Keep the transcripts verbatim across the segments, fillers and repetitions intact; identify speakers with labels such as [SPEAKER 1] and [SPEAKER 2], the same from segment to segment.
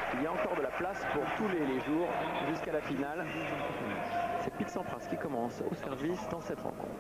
[SPEAKER 1] Il y a encore de la place pour tous les, les jours jusqu'à la finale. C'est Petr Sampras qui commence au service dans cette rencontre.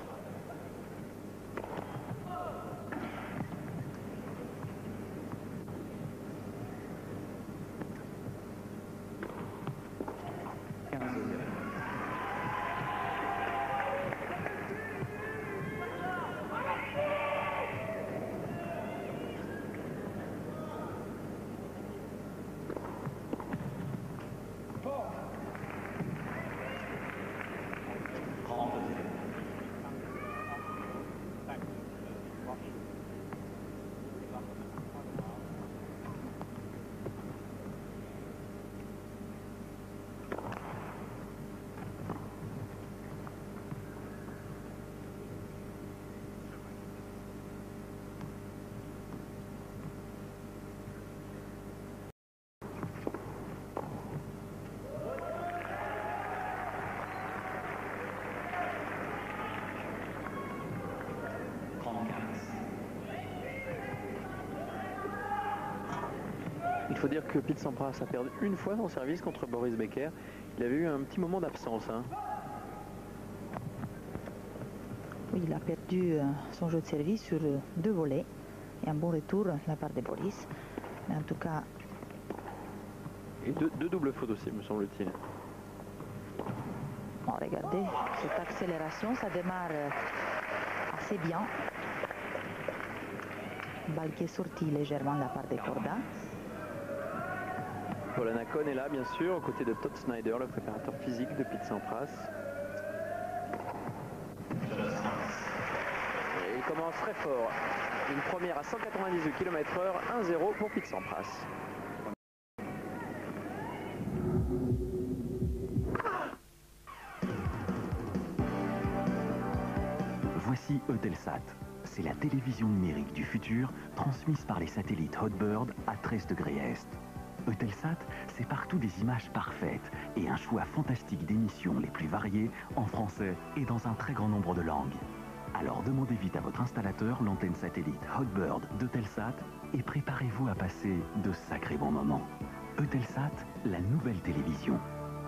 [SPEAKER 1] Il faut dire que Petr Sampras a perdu une fois son service contre Boris Becker. Il avait eu un petit moment d'absence. Hein.
[SPEAKER 2] Oui, il a perdu son jeu de service sur deux volets. Et un bon retour de la part de Boris. Mais en tout cas...
[SPEAKER 1] Et deux, deux doubles fautes aussi, me semble-t-il.
[SPEAKER 2] Bon, regardez, cette accélération, ça démarre assez bien. Balle qui est sortie légèrement de la part de Korda.
[SPEAKER 1] Paul Anacon est là, bien sûr, aux côtés de Todd Snyder, le préparateur physique de Petr Sampras. Et il commence très fort. Une première à cent quatre-vingt-dix-huit kilomètres heure, un zéro pour Petr Sampras.
[SPEAKER 3] Voici Eutelsat. C'est la télévision numérique du futur, transmise par les satellites Hotbird à treize degrés est. Eutelsat, c'est partout des images parfaites et un choix fantastique d'émissions les plus variées en français et dans un très grand nombre de langues. Alors demandez vite à votre installateur l'antenne satellite Hotbird d'Eutelsat et préparez-vous à passer de sacrés bons moments. Eutelsat, la nouvelle télévision.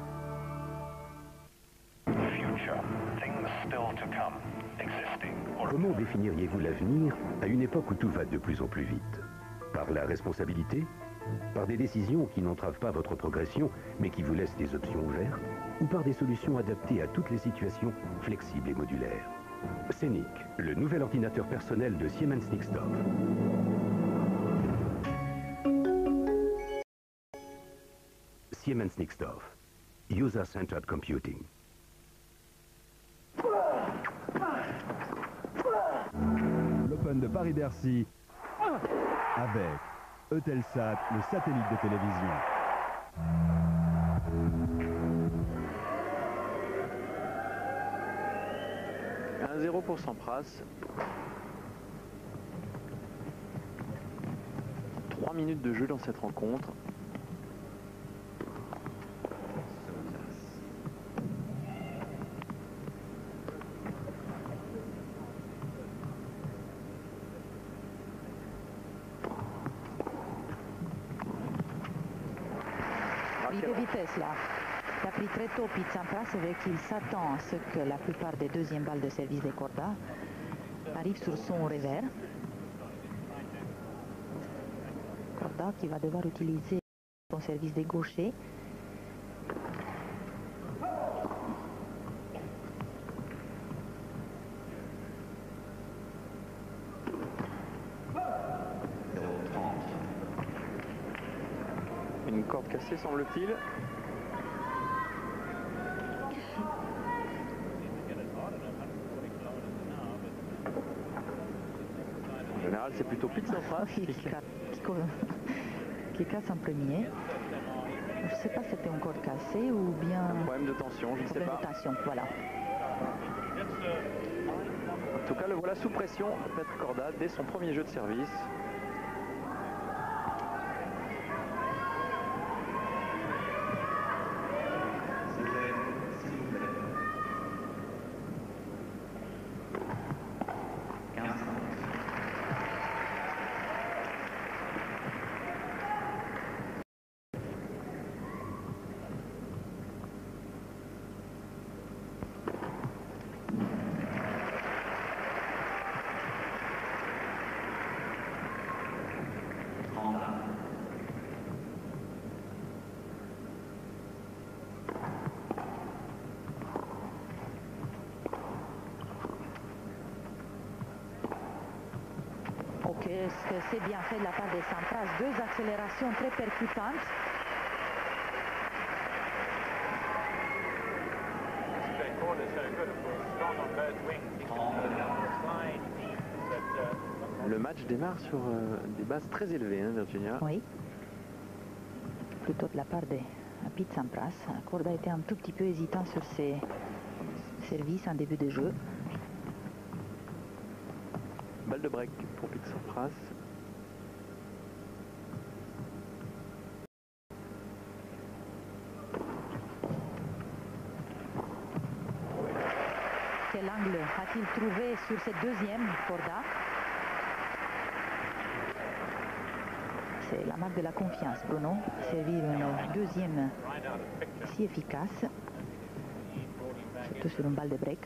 [SPEAKER 4] Comment définiriez-vous l'avenir à une époque où tout va de plus en plus vite? Par la responsabilité? Par des décisions qui n'entravent pas votre progression, mais qui vous laissent des options ouvertes? Ou par des solutions adaptées à toutes les situations, flexibles et modulaires? Scénic, le nouvel ordinateur personnel de Siemens Nixdorf. Siemens Nixdorf, User-Centered Computing.
[SPEAKER 5] L'Open de Paris-Bercy avec Eutelsat, le satellite de télévision.
[SPEAKER 1] un zéro pour Sampras. trois minutes de jeu dans cette rencontre.
[SPEAKER 2] Il de vitesse là. Il a pris très tôt Petr Sampras avec qu'il s'attend à ce que la plupart des deuxièmes balles de service de Korda arrivent sur son revers. Korda qui va devoir utiliser son service des gauchers.
[SPEAKER 1] Une corde cassée, semble-t-il. En général, c'est plutôt Petr Sampras
[SPEAKER 2] qui, qui, qui, qui casse en premier. Je ne sais pas si c'était encore cassé ou bien...
[SPEAKER 1] Un problème de tension, je ne sais pas.
[SPEAKER 2] De tension, voilà.
[SPEAKER 1] En tout cas, le voilà sous pression, Petr Korda, dès son premier jeu de service.
[SPEAKER 2] ce que c'est bien fait de la part des Sampras. Deux accélérations très percutantes.
[SPEAKER 1] Le match démarre sur euh, des bases très élevées, hein, Virginia.
[SPEAKER 2] Oui. Plutôt de la part de Petr Sampras. Korda était un tout petit peu hésitant sur ses services en début de jeu.
[SPEAKER 1] Balle de break pour Petr Sampras.
[SPEAKER 2] Quel angle a-t-il trouvé sur cette deuxième, Korda? C'est la marque de la confiance, Bruno. Servir une deuxième si efficace, surtout sur une balle de break.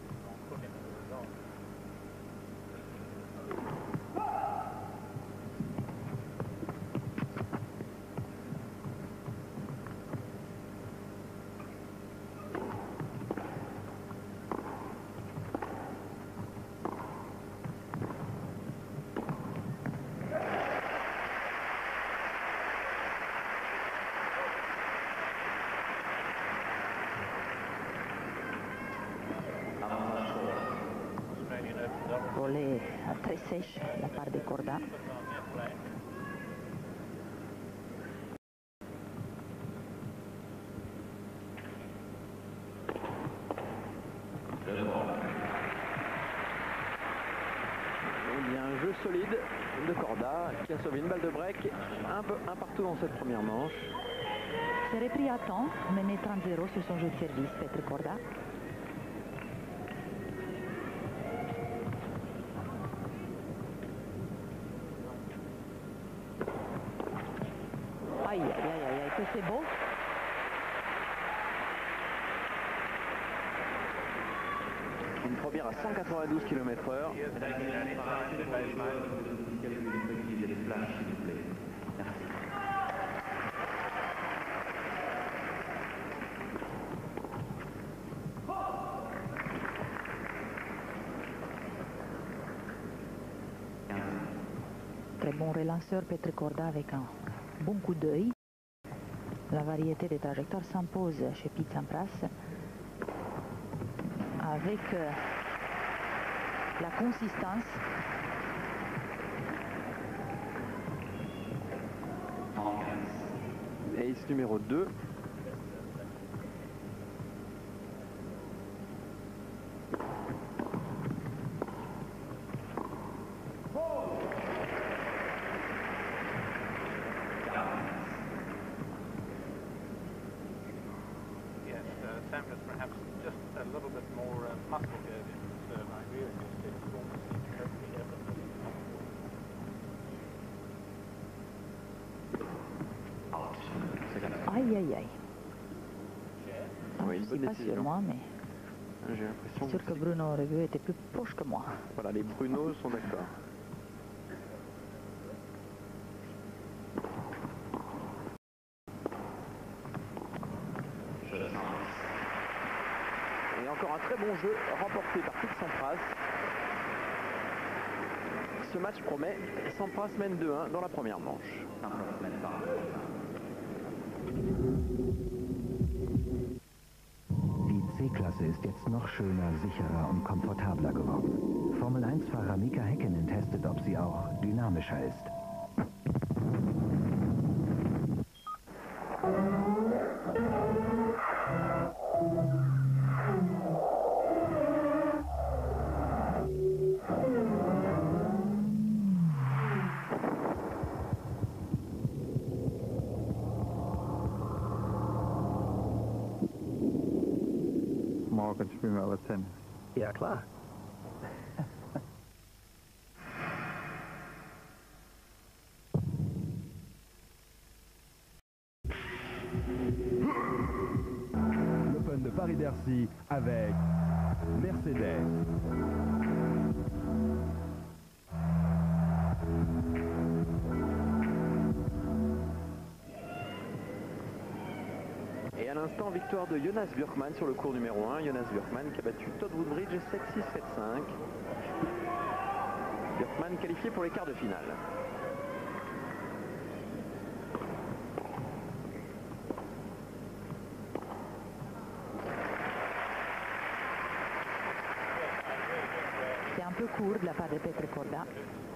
[SPEAKER 2] Volley très sèche de la part de Korda.
[SPEAKER 1] Il y a un jeu solide de Korda qui a sauvé une balle de break un peu un partout dans cette première manche.
[SPEAKER 2] C'est repris à temps, mené trente zéro sur son jeu de service, Petr Korda. Aïe, aïe, aïe, aïe, aïe, que c'est beau.
[SPEAKER 1] Une première à cent quatre-vingt-douze kilomètres heure.
[SPEAKER 2] Très bon relanceur, Petr Korda, avec un bon coup d'œil. La variété des trajectoires s'impose chez Petr Sampras. Avec euh, la consistance.
[SPEAKER 1] Ace numéro deux.
[SPEAKER 6] Sampras perhaps just a little bit more uh, muscle here in his serve. I agree with you. It's almost totally effortless.
[SPEAKER 2] Aïe, aïe, aïe.
[SPEAKER 1] Oui, une
[SPEAKER 2] Je ne
[SPEAKER 1] bonne
[SPEAKER 2] sais pas sur
[SPEAKER 1] décision.
[SPEAKER 2] moi, mais
[SPEAKER 1] J'ai l'impression
[SPEAKER 2] c'est sûr que Bruno Reveux était plus proche que moi.
[SPEAKER 1] Voilà, les Bruno sont d'accord. Et encore un très bon jeu remporté par Petr Sampras. Ce match promet. Sampras mène deux un dans la première manche.
[SPEAKER 7] Die C-Klasse ist jetzt noch schöner, sicherer und komfortabler geworden. Formel eins Fahrer Mika Häkkinen testet, ob sie auch dynamischer ist.
[SPEAKER 8] Morgen spielen wir aber Tennis.
[SPEAKER 7] Ja, klar.
[SPEAKER 5] L'Open de Paris-Bercy avec Mercedes.
[SPEAKER 1] Et à l'instant, victoire de Jonas Björkman sur le cours numéro un. Jonas Björkman qui a battu Todd Woodbridge sept six sept cinq. Man qualifié pour les quarts de finale.
[SPEAKER 2] C'est un peu court de la part de Petr Korda.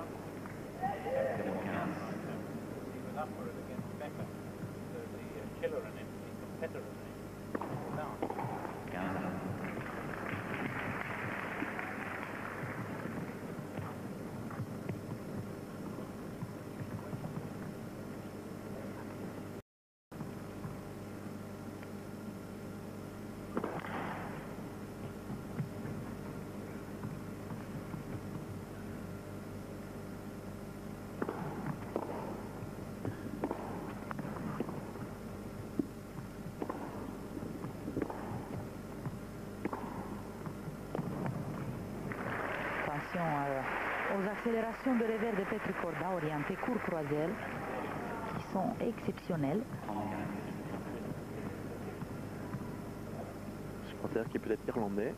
[SPEAKER 2] Aux accélérations de revers de Petr Korda orientées court croiselle qui sont exceptionnelles.
[SPEAKER 1] Je considère qu'il est peut-être irlandais.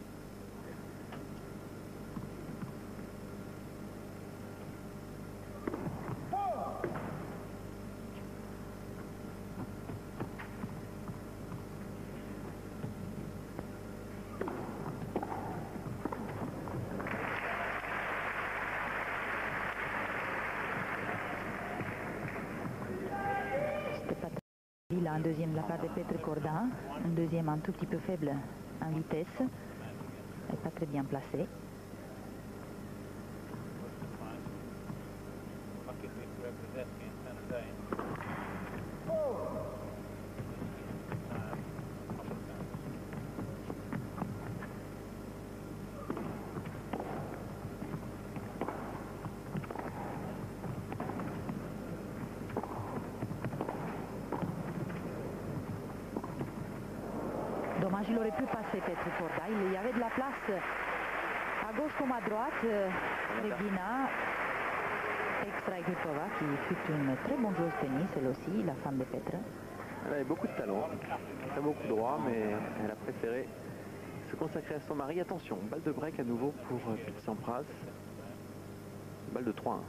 [SPEAKER 2] Il a un deuxième de la part de Petr Korda, un deuxième un tout petit peu faible en vitesse, et pas très bien placé. Dommage, il aurait pu passer Petr Korda. Il y avait de la place à gauche comme à droite. Regina Extra-Gutova, qui fut une très bonne joueuse de tennis, elle aussi, la femme de Petr.
[SPEAKER 1] Elle avait beaucoup de talent, très beau coup droit, mais elle a préféré se consacrer à son mari. Attention, balle de break à nouveau pour Sampras. Balle de trois un.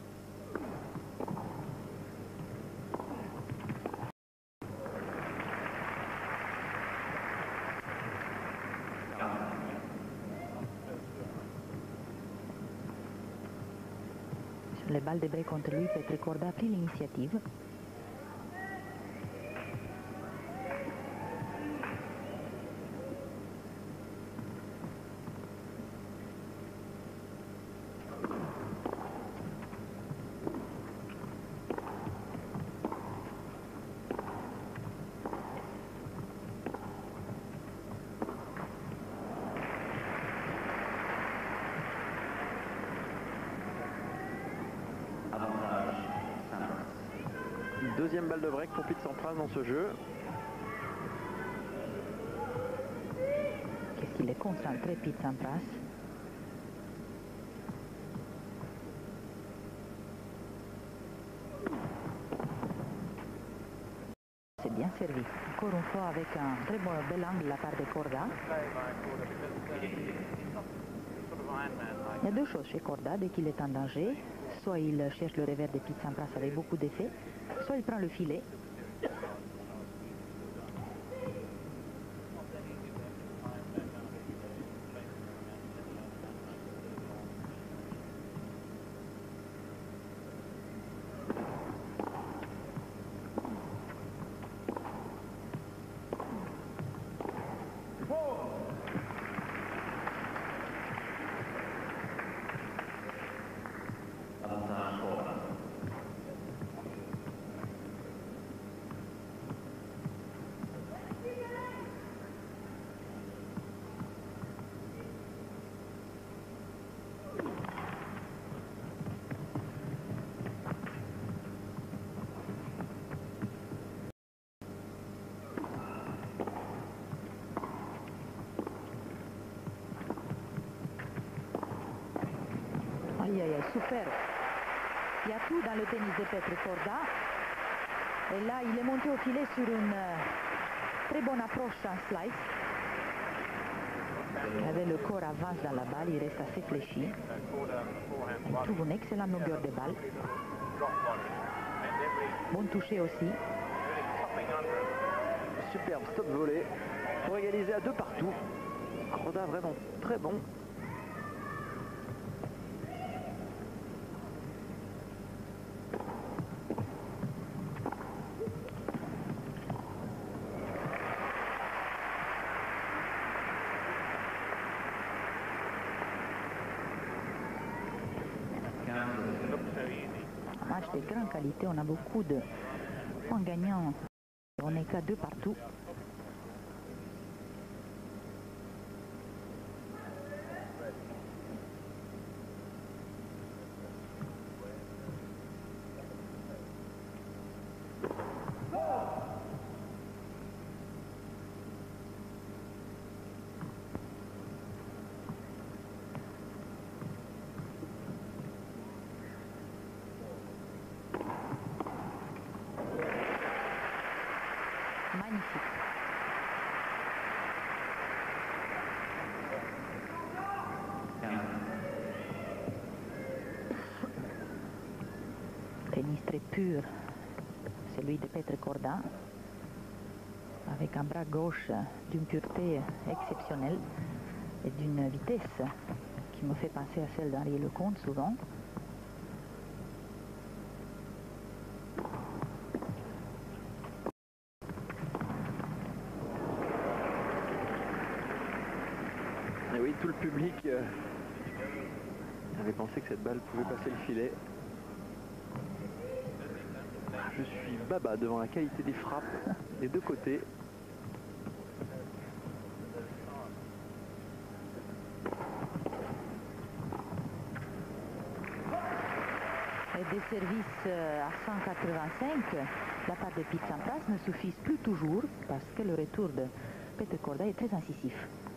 [SPEAKER 2] Les balles de break contre lui, Petr Korda a pris l'initiative.
[SPEAKER 1] Deuxième balle de break pour Petr Sampras dans ce jeu.
[SPEAKER 2] Qu'est-ce qu'il est concentré, Petr Sampras. C'est bien servi. Encore une fois avec un très bon bel angle de la part de Korda. Il y a deux choses chez Korda dès qu'il est en danger. Soit il cherche le revers de Petr Sampras avec beaucoup d'effet, soit il prend le filet. Aïe, aïe, aïe, super. Il y a tout dans le tennis de Petr Korda. Et là, il est monté au filet sur une euh, très bonne approche en slice. Avec le corps avance dans la balle, il reste assez fléchi. Il trouve une excellente longueur de balle. Bon toucher aussi.
[SPEAKER 1] Superbe stop volé pour égaliser à deux partout. Korda vraiment très bon.
[SPEAKER 2] Un match de grande qualité, on a beaucoup de points gagnants. On n'est qu'à deux partout. Magnifique. Tennis très pur, celui de Petr Korda, avec un bras gauche d'une pureté exceptionnelle et d'une vitesse qui me fait penser à celle d'Henri Lecomte souvent.
[SPEAKER 1] Et oui, tout le public euh, avait pensé que cette balle pouvait passer le filet. Je suis baba devant la qualité des frappes des deux côtés.
[SPEAKER 2] Et des services à cent quatre-vingt-cinq de la part de Petr Sampras ne suffisent plus toujours parce que le retour de Petr Korda est très incisif.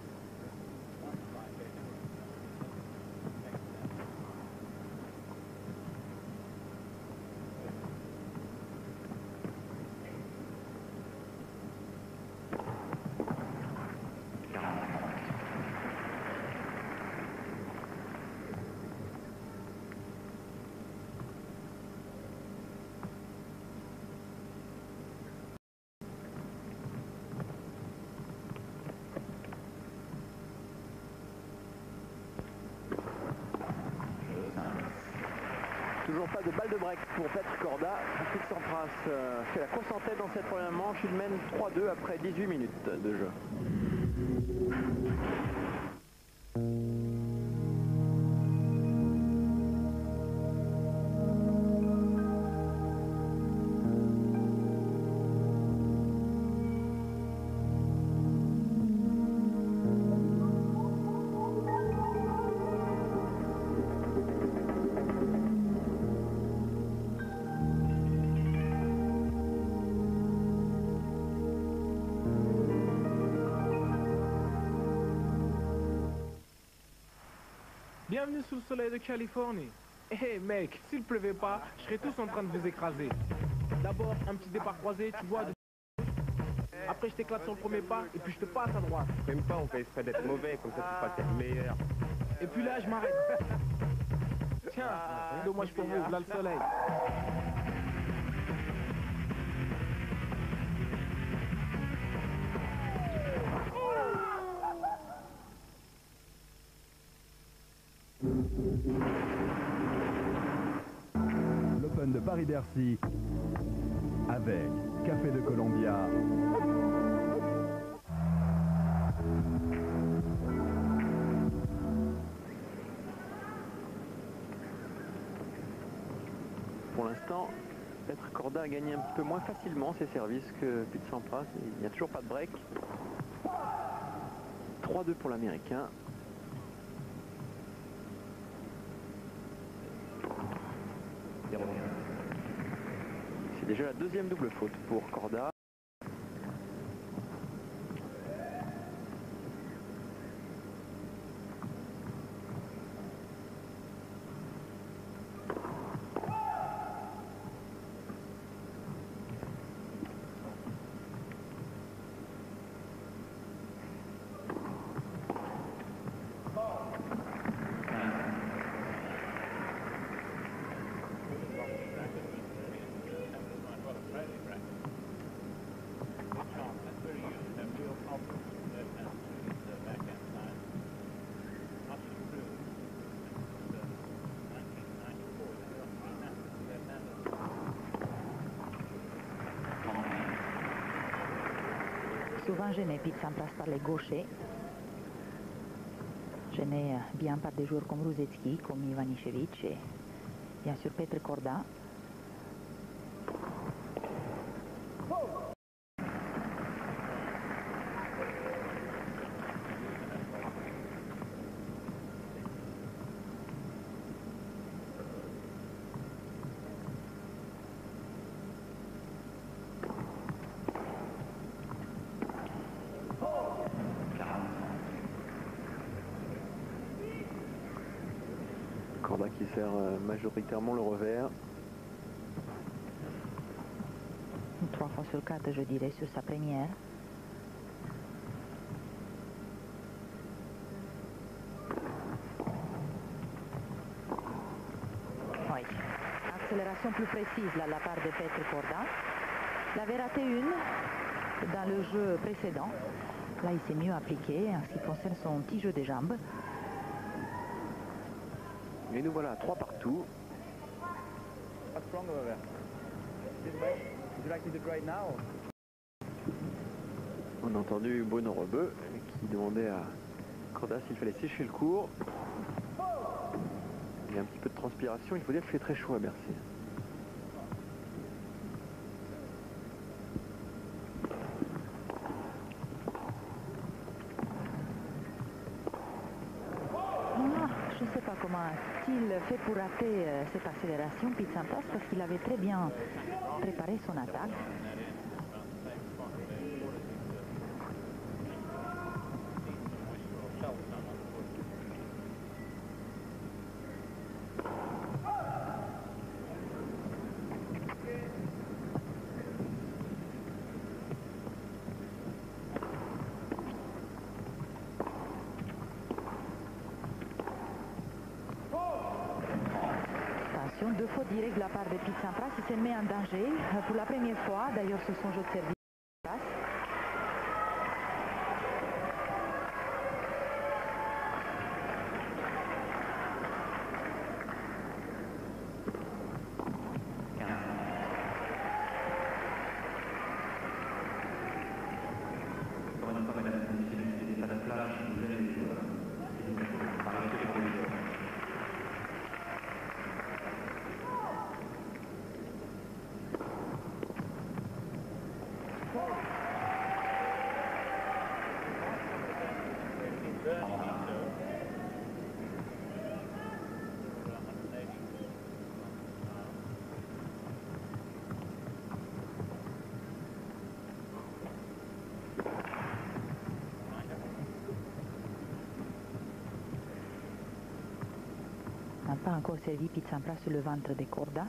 [SPEAKER 1] Toujours pas de balle de break pour Petr Korda. Petr Sampras euh, fait la course en tête dans cette première manche. Il mène trois deux après dix-huit minutes de jeu.
[SPEAKER 9] Bienvenue sous le soleil de Californie. Hé hey, mec, s'il pleuvait pas, je serais tous en train de vous écraser. D'abord, un petit départ croisé, tu vois. De... Après, je t'éclate sur le premier pas et puis je te passe à droite.
[SPEAKER 10] Même pas, on fait exprès d'être mauvais, comme ça tu passes être meilleur.
[SPEAKER 9] Et puis là, je m'arrête. Tiens, dommage pour vous, là le soleil.
[SPEAKER 5] L'Open de Paris-Bercy avec Café de Columbia.
[SPEAKER 1] Pour l'instant, Petr Korda a gagné un petit peu moins facilement ses services que Petr Sampras. Il n'y a toujours pas de break. trois deux pour l'Américain. C'est déjà la deuxième double faute pour Korda.
[SPEAKER 2] souvent gêné Pete Sampras par les gauchers. Gêné bien par des joueurs comme Ruzetski, comme Ivanišević et bien sûr Petr Korda.
[SPEAKER 1] Korda qui sert majoritairement le revers.
[SPEAKER 2] Trois fois sur quatre, je dirais, sur sa première. Oui. Accélération plus précise là, de la part de Petr Korda. Il avait raté une dans le jeu précédent. Là, il s'est mieux appliqué en ce qui concerne son petit jeu des jambes.
[SPEAKER 1] Et nous voilà, trois partout. On a entendu Bruno Rebeu qui demandait à Korda s'il fallait sécher le cours. Il y a un petit peu de transpiration, il faut dire qu'il fait très chaud à Bercy.
[SPEAKER 2] Je ne sais pas comment a-t-il fait pour rater euh, cette accélération, Pete Sampras, parce qu'il avait très bien préparé son attaque. Deux fautes directes de la part de Pete Sampras, il se met en danger pour la première fois, d'ailleurs sur son jeu de service. N'a pas encore servi Pete Sampras sur le ventre de Korda.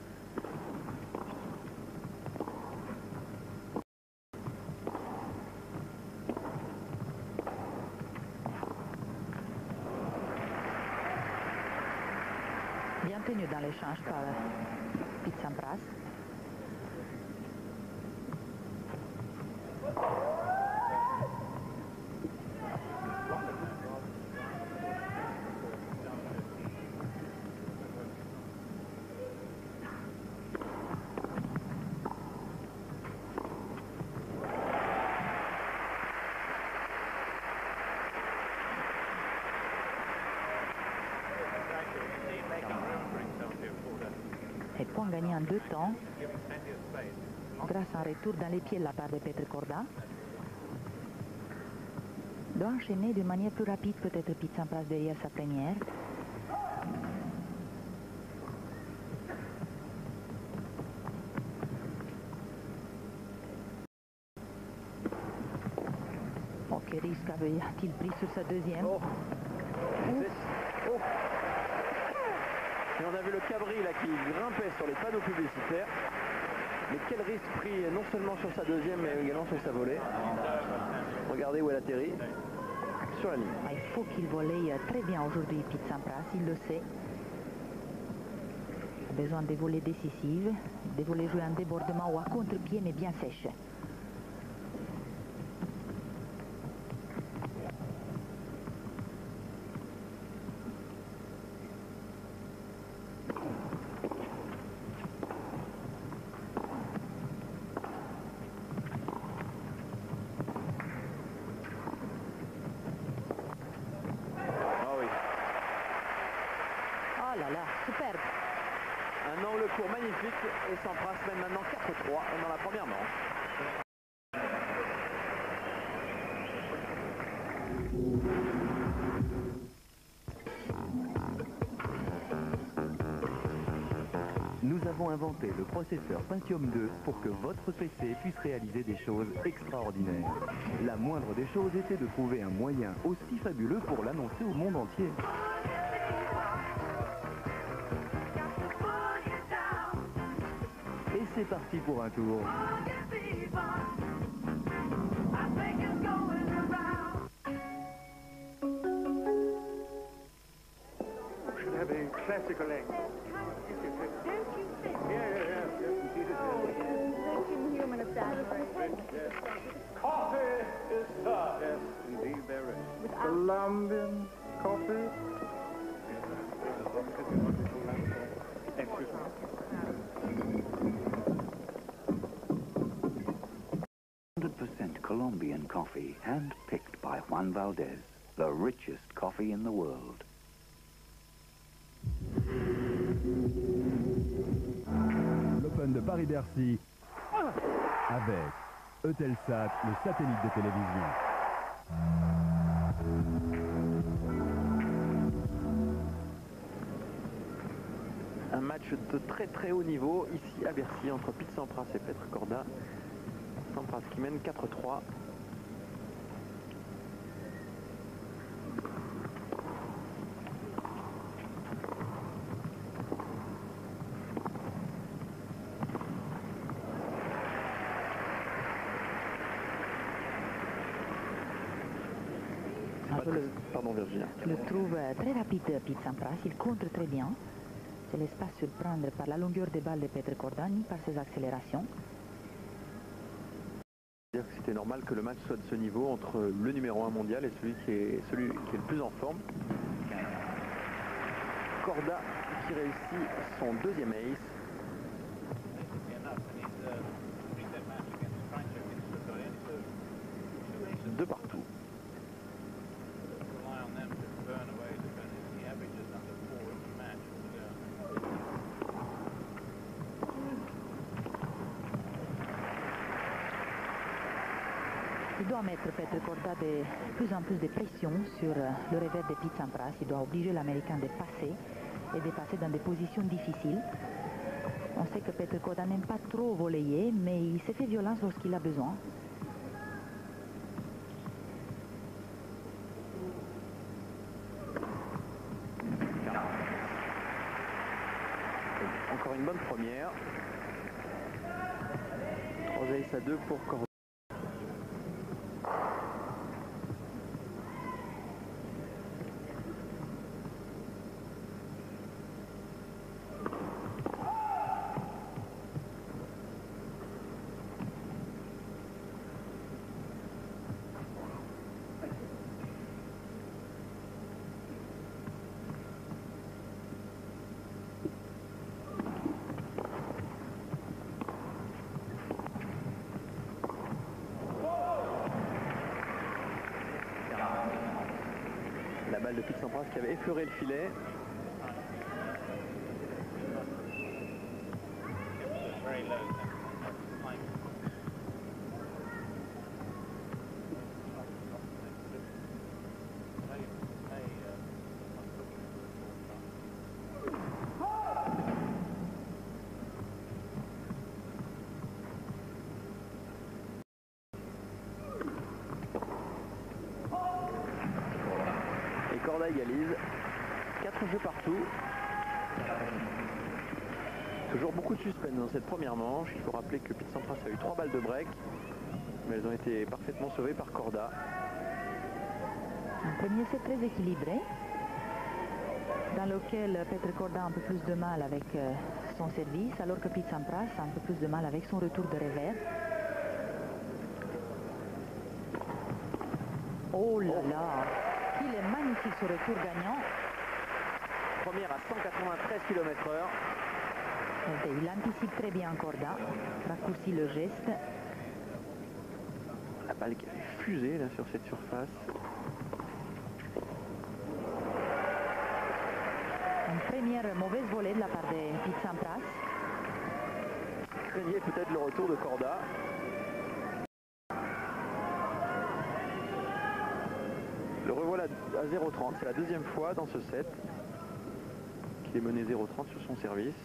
[SPEAKER 2] Bien tenu dans l'échange par Pete Sampras. Et point gagné en deux temps grâce à un retour dans les pieds de la part de Petr Korda. Doit enchaîner de manière plus rapide peut-être Pete Sampras derrière sa première. Oh, quel risque avait-il pris sur sa deuxième?
[SPEAKER 1] Oh. Oh. Et on a vu le cabri là qui grimpait sur les panneaux publicitaires. Mais quel risque pris non seulement sur sa deuxième mais également sur sa volée. Regardez où elle atterrit. Sur la ligne.
[SPEAKER 2] Il faut qu'il volaille très bien aujourd'hui Pete Sampras, il le sait. Il a besoin de volées décisives, de volées jouer en débordement ou à contre-pied mais bien sèche.
[SPEAKER 1] quatre trois dans la première manche.
[SPEAKER 7] Nous avons inventé le processeur Pentium deux pour que votre P C puisse réaliser des choses extraordinaires. La moindre des choses était de trouver un moyen aussi fabuleux pour l'annoncer au monde entier. Et c'est parti pour un tour.
[SPEAKER 6] Have a classical egg. Yeah, yeah, yeah. Coffee is served. Yes, indeed there is. Colombian coffee. Excuse me.
[SPEAKER 7] one hundred percent Colombian coffee, hand-picked by Juan Valdez, the richest coffee in the world.
[SPEAKER 5] L'Open de Paris-Bercy avec Eutelsat, le satellite de télévision.
[SPEAKER 1] Un match de très très haut niveau ici à Bercy entre Pete Sampras et Petr Korda. Sampras qui mène quatre trois. Pardon Virginia.
[SPEAKER 2] Je le trouve très rapide, Pete Sampras. Il contre très bien. Se laisse pas surprendre par la longueur des balles de Petr Korda ni par ses accélérations.
[SPEAKER 1] Dire que c'était normal que le match soit de ce niveau entre le numéro un mondial et celui qui est, celui qui est le plus en forme. Korda qui réussit son deuxième ace. De partout.
[SPEAKER 2] Il doit mettre Petr Korda de plus en plus de pression sur le revers de Pete Sampras. Il doit obliger l'Américain de passer et de passer dans des positions difficiles. On sait que Petr Korda n'aime pas trop voler, mais il se fait violence lorsqu'il a besoin.
[SPEAKER 1] Encore une bonne première. trois aces à deux pour Korda. La balle de Pete Sampras qui avait effleuré le filet. Korda égalise, quatre jeux partout. Toujours beaucoup de suspense dans cette première manche. Il faut rappeler que Pete Sampras a eu trois balles de break, mais elles ont été parfaitement sauvées par Korda.
[SPEAKER 2] Un premier set très équilibré, dans lequel Petr Korda a un peu plus de mal avec son service, alors que Pete Sampras a un peu plus de mal avec son retour de revers. Oh là là! Il est magnifique ce retour gagnant.
[SPEAKER 1] Première à cent quatre-vingt-treize kilomètres heure.
[SPEAKER 2] Il anticipe très bien Korda, raccourcit le geste.
[SPEAKER 1] La balle qui a fusé là sur cette surface.
[SPEAKER 2] Une première mauvaise volée de la part de Pete Sampras.
[SPEAKER 1] craignait peut-être le retour de Korda. Le revoilà à zéro trente, c'est la deuxième fois dans ce set qu'il est mené zéro trente sur son service.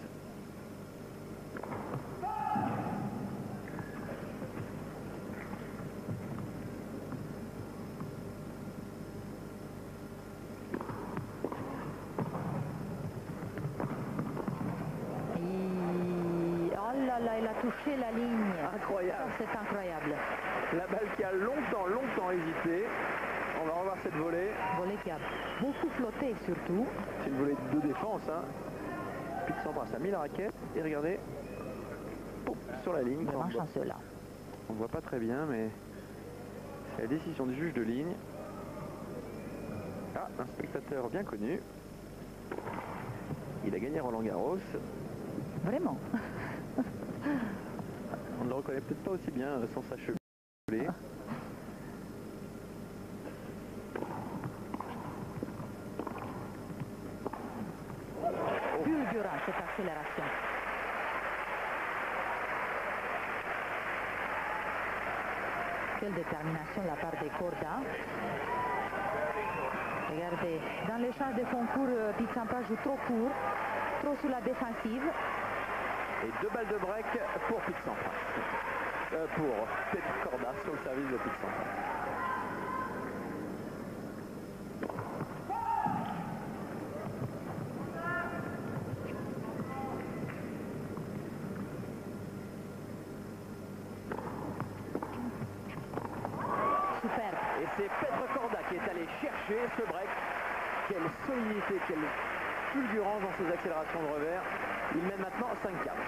[SPEAKER 2] Il a touché la ligne.
[SPEAKER 1] Incroyable.
[SPEAKER 2] C'est incroyable.
[SPEAKER 1] La balle qui a longtemps, longtemps hésité. On va revoir cette volée.
[SPEAKER 2] Volée qui a beaucoup flotté surtout.
[SPEAKER 1] C'est une volée de défense. Hein. Puis Sampras a mis la raquette et regardez, pouf, sur la ligne.
[SPEAKER 2] Vraiment chanceux là.
[SPEAKER 1] On ne voit pas très bien, mais c'est la décision du juge de ligne. Ah, un spectateur bien connu. Il a gagné Roland Garros.
[SPEAKER 2] Vraiment.
[SPEAKER 1] On ne le reconnaît peut-être pas aussi bien sans sa chevelure. Ah.
[SPEAKER 2] Fulgurant cette accélération. Quelle détermination de la part de Korda. Regardez, dans l'échange de concours, Petr Sampras joue trop court, trop sous la défensive.
[SPEAKER 1] Et deux balles de break pour Petr Sampras. Euh, pour Petr Korda sur le service de Petr Sampras.
[SPEAKER 2] Superbe.
[SPEAKER 1] Et c'est Petr Korda qui est allé chercher ce break. Quelle solidité, quelle fulgurance dans ses accélérations de revers. Il mène maintenant cinq quatre.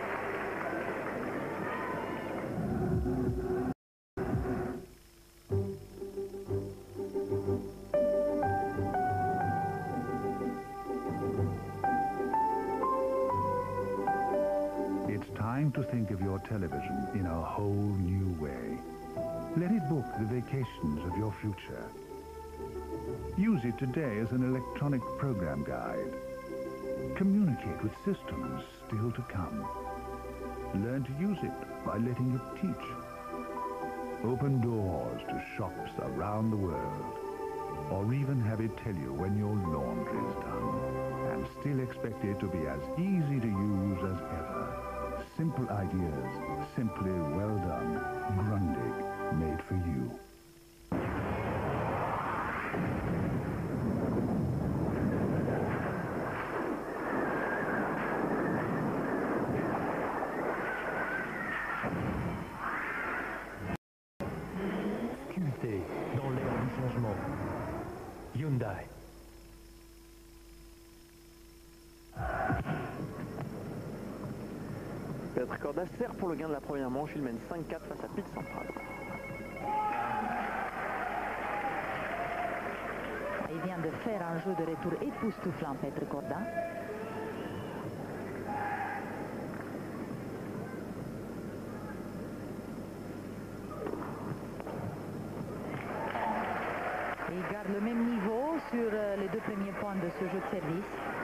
[SPEAKER 11] It's time to think of your television in a whole new way. Let it book the vacations of your future. Use it today as an electronic program guide. Communicate with systems still to come. Learn to use it by letting it teach. Open doors to shops around the world. Or even have it tell you when your laundry's done. And still expect it to be as easy to use as ever. Simple ideas, simply well done. Grundig, made for you.
[SPEAKER 12] Dans l'ère du changement. Hyundai.
[SPEAKER 1] Petr Korda sert pour le gain de la première manche. Il mène cinq quatre face à Petr Sampras.
[SPEAKER 2] Il vient de faire un jeu de retour époustouflant, Petr Korda. Il garde le même niveau sur les deux premiers points de ce jeu de service.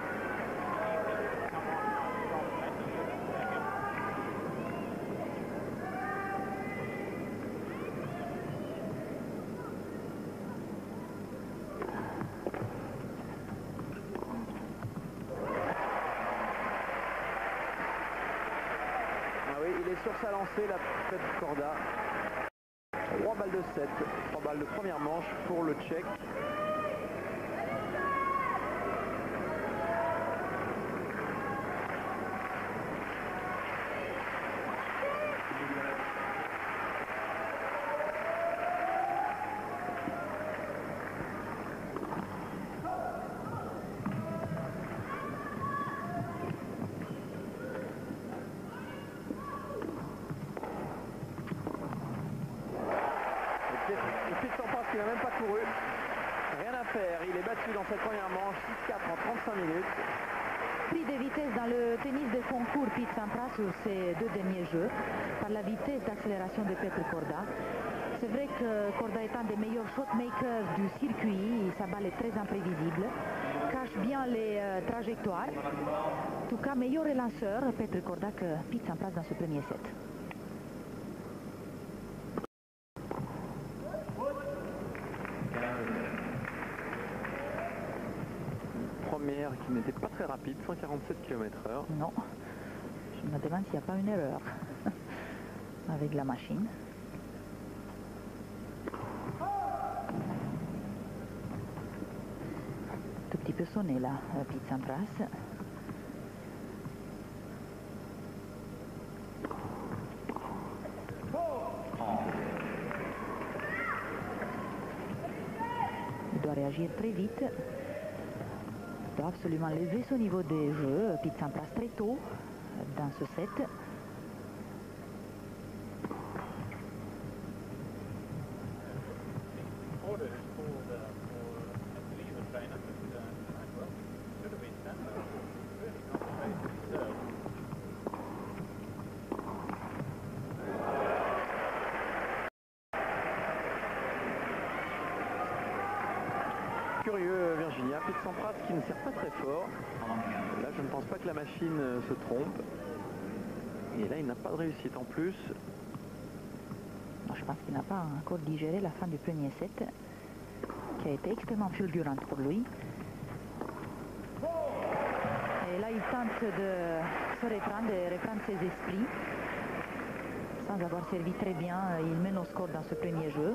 [SPEAKER 1] Ah oui, il est sur sa lancée, la Petr Korda. trois balles de sept, trois balles de première manche pour le Tchèque. Petr Sampras qui n'a même pas couru. Rien à faire. Il est battu dans cette première manche six quatre en trente-cinq minutes.
[SPEAKER 2] Pris de vitesse dans le tennis de concours Petr Sampras sur ces deux derniers jeux par la vitesse d'accélération de Petr Korda. C'est vrai que Korda est un des meilleurs shotmakers du circuit. Sa balle est très imprévisible. Cache cache bien les euh, trajectoires. En tout cas, meilleur lanceur, Petr Korda, que Petr Sampras dans ce premier set.
[SPEAKER 1] Première qui n'était pas très rapide, cent quarante-sept kilomètres heure.
[SPEAKER 2] Non, je me demande s'il n'y a pas une erreur avec la machine. Tout petit peu sonné là, Petr Sampras. Il doit réagir très vite. Il doit absolument lever son niveau de jeu, Petr Sampras, très tôt dans ce set.
[SPEAKER 1] Curieux, Virginia, Petr Sampras qui ne sert pas très fort. Là, je ne pense pas que la machine se trompe. Et là, il n'a pas de réussite en plus.
[SPEAKER 2] Je pense qu'il n'a pas encore digéré la fin du premier set, qui a été extrêmement fulgurante pour lui. Et là, il tente de se reprendre, de reprendre ses esprits. Sans avoir servi très bien, il mène au score dans ce premier jeu.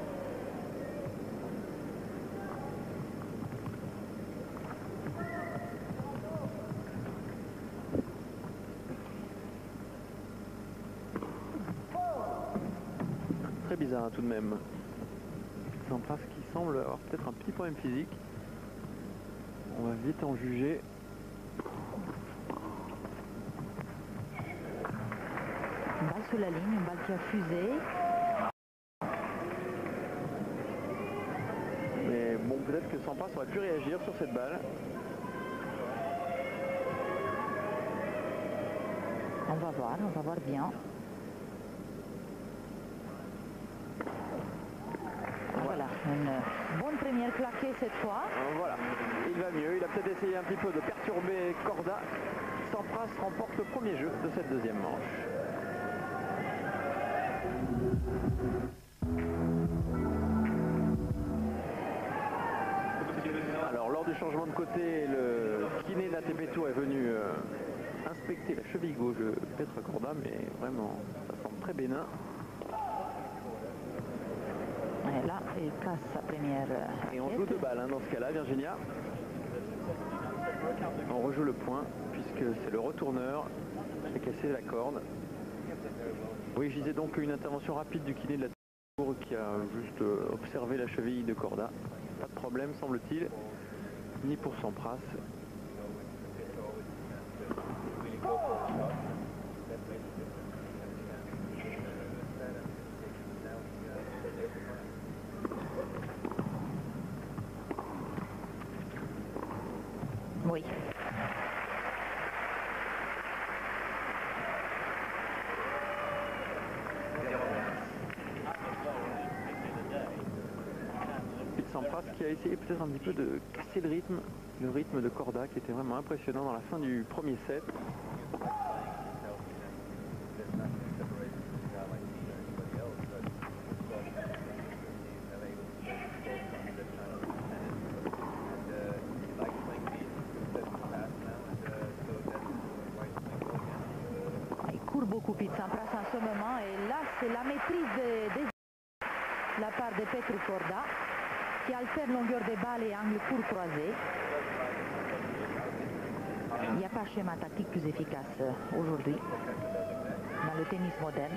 [SPEAKER 1] Très bizarre hein, tout de même. Sampras qui semble avoir peut-être un petit problème physique. On va vite en juger.
[SPEAKER 2] Une balle sur la ligne, une balle qui a fusé.
[SPEAKER 1] Mais bon, peut-être que Sampras aurait pu réagir sur cette balle.
[SPEAKER 2] On va voir, on va voir bien. Voilà, une bonne première claquée cette fois.
[SPEAKER 1] Voilà, il va mieux. Il a peut-être essayé un petit peu de perturber Korda. Sampras remporte le premier jeu de cette deuxième manche. Alors, lors du changement de côté, le kiné de l'A T P Tour est venu euh, inspecter la cheville gauche de Petr Korda, mais vraiment, ça semble très bénin.
[SPEAKER 2] Et là, il casse sa première raquette.
[SPEAKER 1] Et on joue deux balles hein, dans ce cas-là, Virginia. On rejoue le point, puisque c'est le retourneur qui a cassé la corde. Oui, je disais donc une intervention rapide du kiné de la tour qui a juste euh, observé la cheville de Korda. Pas de problème, semble-t-il, ni pour Sampras.
[SPEAKER 2] Oui.
[SPEAKER 1] Petr Sampras qui a essayé peut-être un petit peu de casser le rythme, le rythme de Korda qui était vraiment impressionnant dans la fin du premier set.
[SPEAKER 2] Beaucoup Petr Sampras en ce moment, et là c'est la maîtrise de, de la part de Petr Korda qui alterne longueur de balle et angle court croisé. Il n'y a pas de schéma tactique plus efficace aujourd'hui dans le tennis moderne.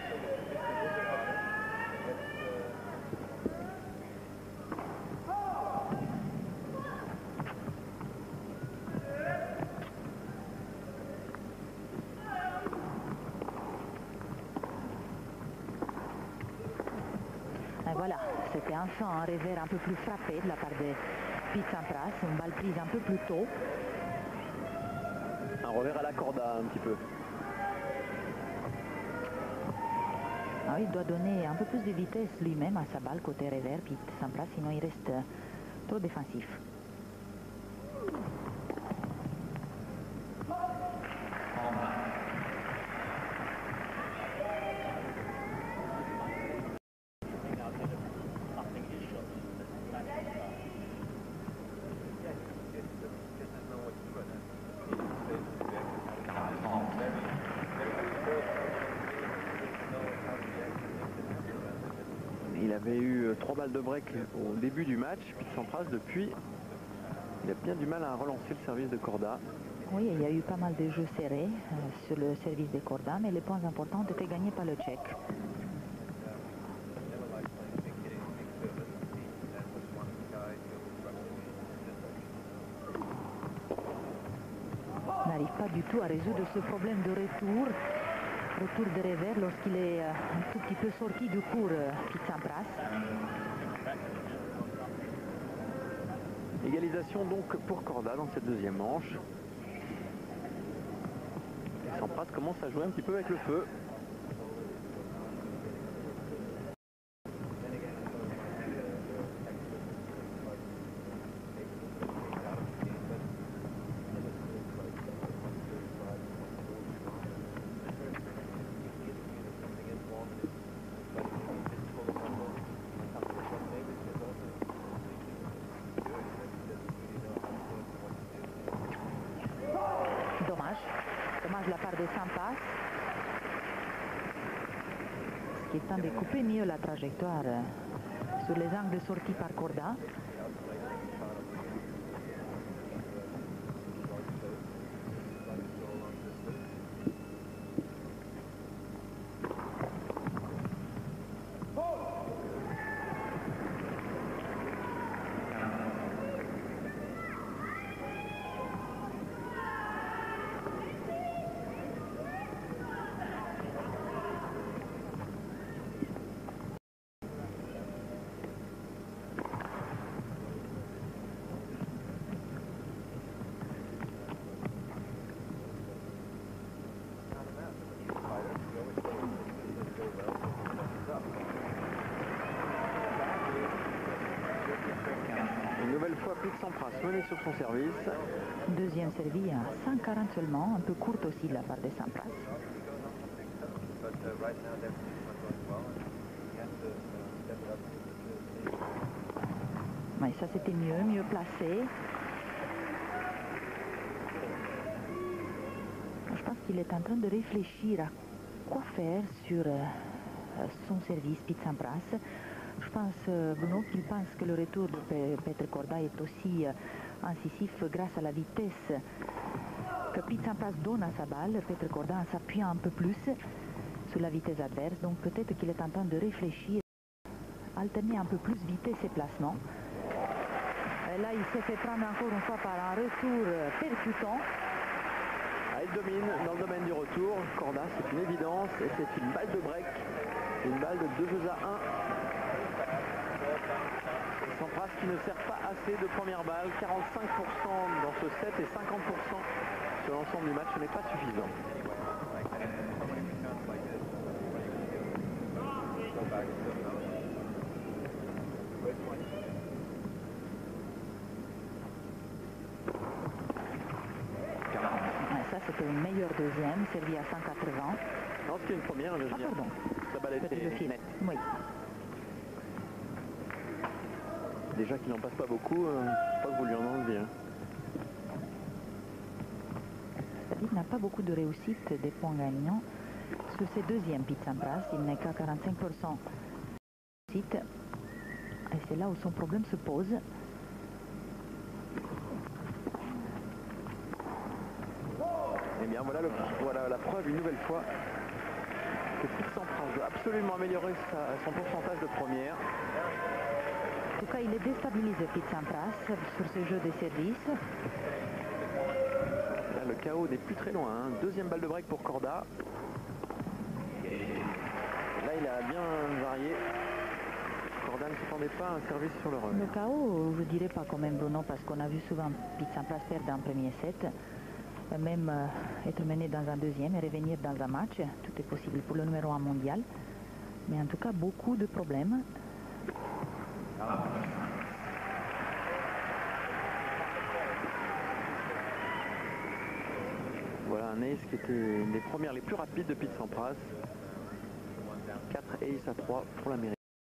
[SPEAKER 2] Voilà, c'était enfin un revers un peu plus frappé de la part de Petr Sampras, une balle prise un peu plus tôt.
[SPEAKER 1] Un revers à la Korda un petit peu.
[SPEAKER 2] Ah, il doit donner un peu plus de vitesse lui-même à sa balle côté revers, Petr Sampras, sinon il reste trop défensif.
[SPEAKER 1] Il avait eu trois balles de break au début du match, puis Sampras depuis, il a bien du mal à relancer le service de Korda.
[SPEAKER 2] Oui, il y a eu pas mal de jeux serrés euh, sur le service de Korda, mais les points importants étaient gagnés par le Tchèque. N'arrive pas du tout à résoudre ce problème de retour. Retour de revers lorsqu'il est euh, un tout petit peu sorti du cours, euh, Sampras.
[SPEAKER 1] Égalisation donc pour Korda dans cette deuxième manche. Sampras commence à jouer un petit peu avec le feu.
[SPEAKER 2] Dommage la part de Sampras, ce qui est temps de couper mieux la trajectoire sur les angles sortis par Korda.
[SPEAKER 1] Sampras mené sur son service.
[SPEAKER 2] Deuxième service à cent quarante seulement, un peu courte aussi de la part de Sampras. Mais ça c'était mieux, mieux placé. Je pense qu'il est en train de réfléchir à quoi faire sur euh, son service, Sampras. Je pense, euh, Bruno, qu'il pense que le retour de Petr Korda est aussi euh, incisif grâce à la vitesse que Sampras donne à sa balle. Petr Korda en s'appuyant un peu plus sur la vitesse adverse. Donc peut-être qu'il est en train de réfléchir, alterner un peu plus vitesse et placement. Et là, il s'est fait prendre encore une fois par un retour percutant.
[SPEAKER 1] Ah, il domine dans le domaine du retour. Korda, c'est une évidence. Et c'est une balle de break. Une balle de deux jeux à un. Sampras qui ne sert pas assez de première balle, quarante-cinq pour cent dans ce set et cinquante pour cent sur l'ensemble du match, ce n'est pas suffisant.
[SPEAKER 2] Ça c'était une meilleure deuxième, servi à cent quatre-vingts.
[SPEAKER 1] Non, c'était une première, je veux
[SPEAKER 2] ah,
[SPEAKER 1] dire.
[SPEAKER 2] pardon.
[SPEAKER 1] Sa balle était nette.
[SPEAKER 2] Oui.
[SPEAKER 1] Déjà qu'il n'en passe pas beaucoup, euh, pas que vous lui en enlevez. Hein.
[SPEAKER 2] C'est-à-dire qu'il n'a pas beaucoup de réussite des points gagnants. Sur ces deuxièmes Sampras, il n'est qu'à quarante-cinq pour cent de réussite. Et c'est là où son problème se pose.
[SPEAKER 1] Eh bien voilà, le, voilà la preuve une nouvelle fois que Sampras veut absolument améliorer sa, son pourcentage de première.
[SPEAKER 2] En tout cas, il est déstabilisé, Sampras, sur ce jeu de service.
[SPEAKER 1] Là, le chaos n'est plus très loin. Hein. Deuxième balle de break pour Korda. Là, il a bien varié. Korda ne s'attendait pas à un service sur le run.
[SPEAKER 2] Le chaos, je dirais pas quand même, Bruno, parce qu'on a vu souvent Sampras perdre un premier set. Même euh, être mené dans un deuxième et revenir dans un match. Tout est possible pour le numéro un mondial. Mais en tout cas, beaucoup de problèmes.
[SPEAKER 1] Voilà un ace qui était une des premières les plus rapides de Petr Sampras. quatre ace à trois pour l'Amérique.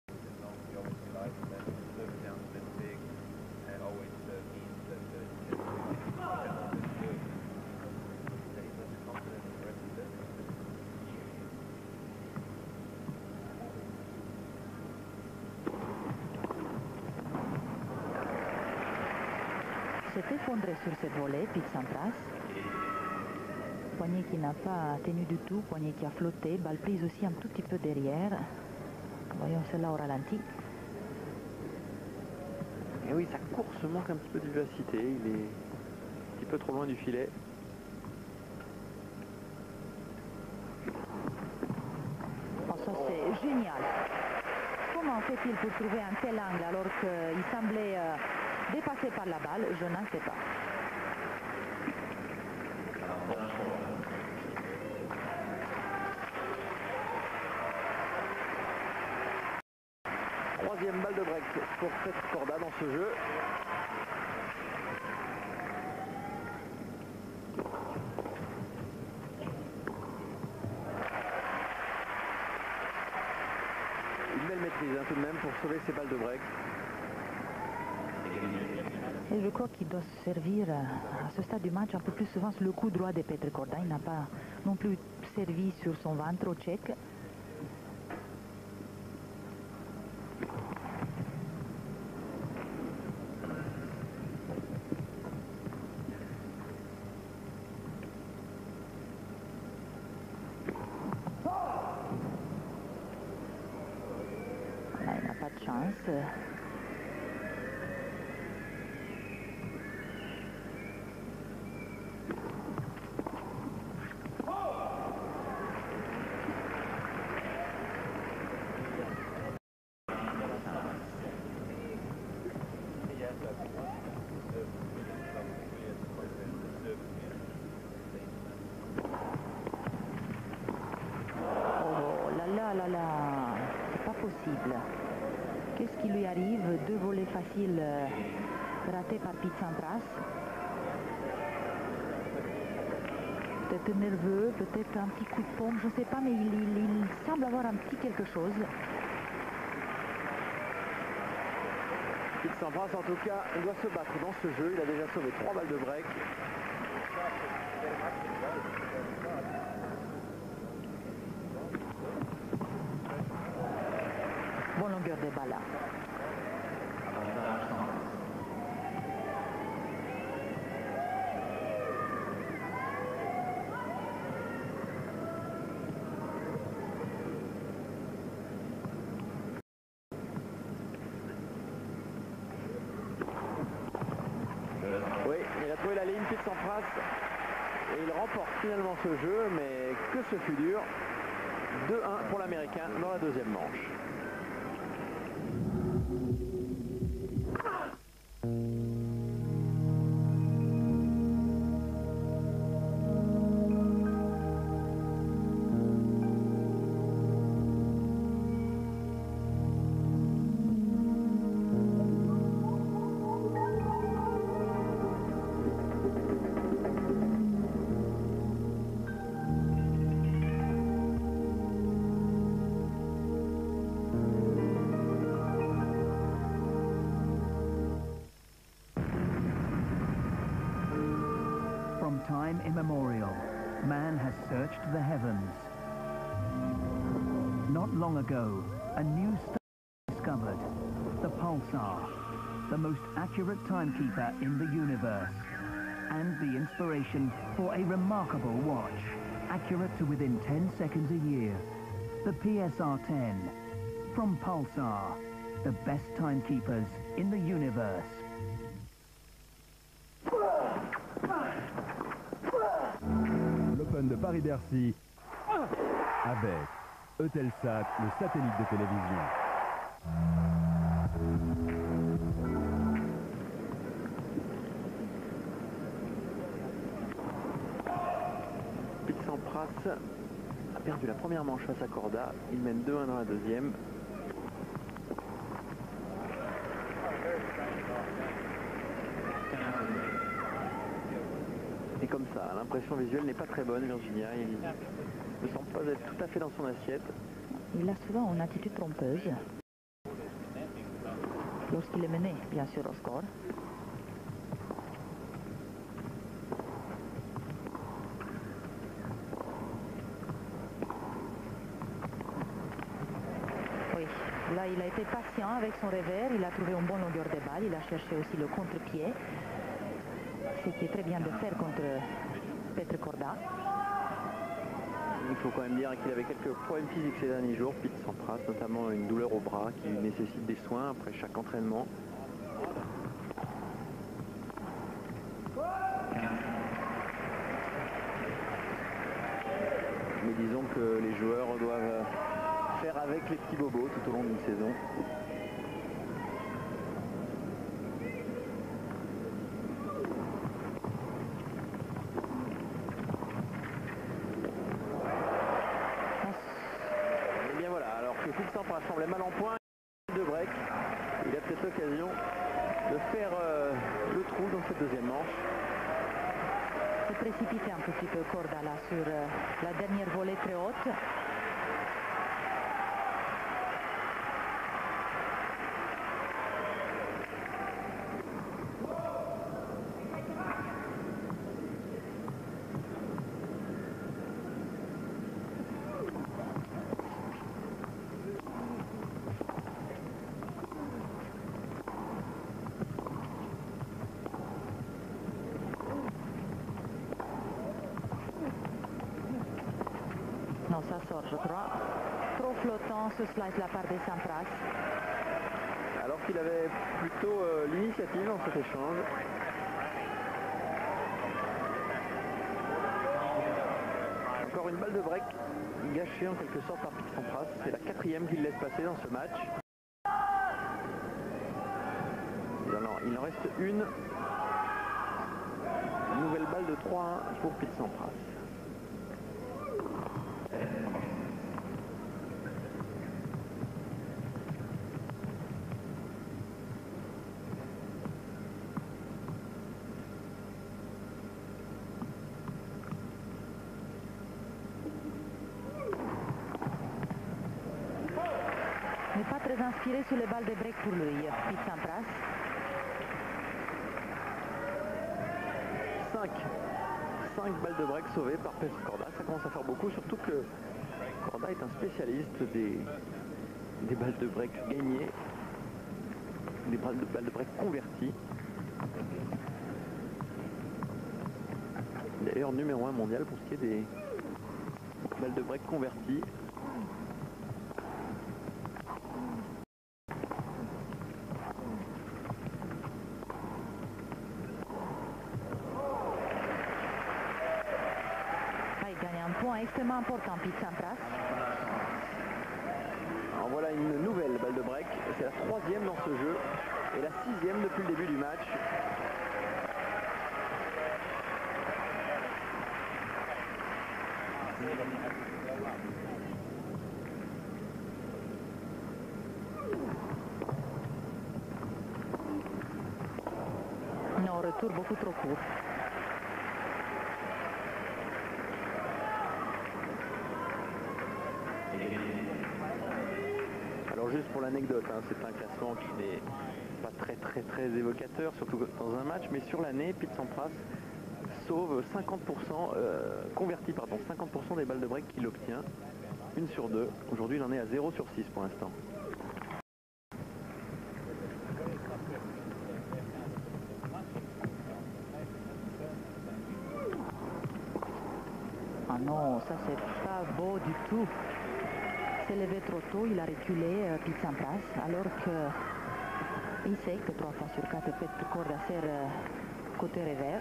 [SPEAKER 2] S'est effondré sur cette volée, Petr Sampras. Poignet qui n'a pas tenu du tout, poignet qui a flotté, balle prise aussi un tout petit peu derrière. Voyons cela au ralenti.
[SPEAKER 1] Et oui, sa course manque un petit peu de vivacité, il est un petit peu trop loin du filet.
[SPEAKER 2] Oh, ça c'est génial. Comment fait-il pour trouver un tel angle alors qu'il semblait euh, dépassé par la balle? Je n'en sais pas.
[SPEAKER 1] Troisième balle de break pour Petr Korda dans ce jeu. Une belle maîtrise hein, tout de même pour sauver ces balles de break.
[SPEAKER 2] Et je crois qu'il doit se servir à ce stade du match un peu plus souvent sur le coup droit de Petr Korda. Il n'a pas non plus servi sur son ventre au tchèque. Là, il n'a pas de chance. Là, là, là, c'est pas possible. Qu'est-ce qui lui arrive? Deux volets faciles euh, ratés par Petr Sampras. Peut-être nerveux, peut-être un petit coup de pompe, je ne sais pas, mais il, il, il semble avoir un petit quelque chose.
[SPEAKER 1] Petr Sampras, en tout cas, il doit se battre dans ce jeu. Il a déjà sauvé trois balles de break.
[SPEAKER 2] Bonne longueur de balle.
[SPEAKER 1] Oui, il a trouvé la ligne, Petr Sampras. Et il remporte finalement ce jeu, mais que ce fut dur. deux un pour l'Américain dans la deuxième manche.
[SPEAKER 13] From time immemorial, man has searched the heavens. Not long ago, a new star was discovered, the pulsar, the most accurate timekeeper in the universe, and the inspiration for a remarkable watch, accurate to within ten seconds a year. The P S R ten, from Pulsar, the best timekeepers in the universe.
[SPEAKER 5] L'Open de Paris-Bercy avec Eutelsat, le satellite de télévision.
[SPEAKER 1] Petr Sampras a perdu la première manche face à Korda. Il mène deux un dans la deuxième. Et comme ça, l'impression visuelle n'est pas très bonne, Virginia. Il ne semble pas être tout à fait dans son assiette.
[SPEAKER 2] Il a souvent une attitude trompeuse. Lorsqu'il est mené, bien sûr, au score. Oui, là il a été patient avec son revers, il a trouvé une bonne longueur de balle, il a cherché aussi le contre-pied. Ce qui est très bien de faire contre Petr Korda.
[SPEAKER 1] Il faut quand même dire qu'il avait quelques problèmes physiques ces derniers jours, Petr Sampras, notamment une douleur au bras qui nécessite des soins après chaque entraînement. Mais disons que les joueurs doivent faire avec les petits bobos tout au long d'une saison. Sampras semblait mal en point, de break. Il a peut-être l'occasion de faire euh, le trou dans cette deuxième manche.
[SPEAKER 2] Se précipiter un petit peu Korda là sur euh, la dernière volée très haute. Non, ça sort, je crois. Trop flottant ce slice de la part des Sampras.
[SPEAKER 1] Alors qu'il avait plutôt euh, l'initiative dans cet échange. Encore une balle de break gâchée en quelque sorte par Petr Sampras. C'est la quatrième qu'il laisse passer dans ce match. Il en, il en reste une. Une nouvelle balle de trois à un pour Petr Sampras.
[SPEAKER 2] N'est pas très inspiré sur les balles de break pour lui, Petr Sampras.
[SPEAKER 1] cinq. cinq balles de break sauvées par Petr Korda. Ça commence à faire beaucoup, surtout que Korda est un spécialiste des, des balles de break gagnées, des balles de, balles de break converties. D'ailleurs, numéro un mondial pour ce qui est des balles de break converties.
[SPEAKER 2] Point extrêmement important, Petr Sampras.
[SPEAKER 1] Alors voilà une nouvelle balle de break. C'est la troisième dans ce jeu et la sixième depuis le début du match.
[SPEAKER 2] Non, retour beaucoup trop court.
[SPEAKER 1] Alors juste pour l'anecdote, hein, c'est un classement qui n'est pas très très très évocateur, surtout dans un match, mais sur l'année, Petr Sampras sauve cinquante pour cent, euh, convertit pardon, cinquante pour cent des balles de break qu'il obtient, une sur deux. Aujourd'hui, il en est à zéro sur six pour l'instant.
[SPEAKER 2] Ah non, ça c'est pas beau du tout. S'est levé trop tôt, il a reculé euh, Petr Sampras, alors que il sait que trois fois sur quatre Petr Korda sert euh, côté revers.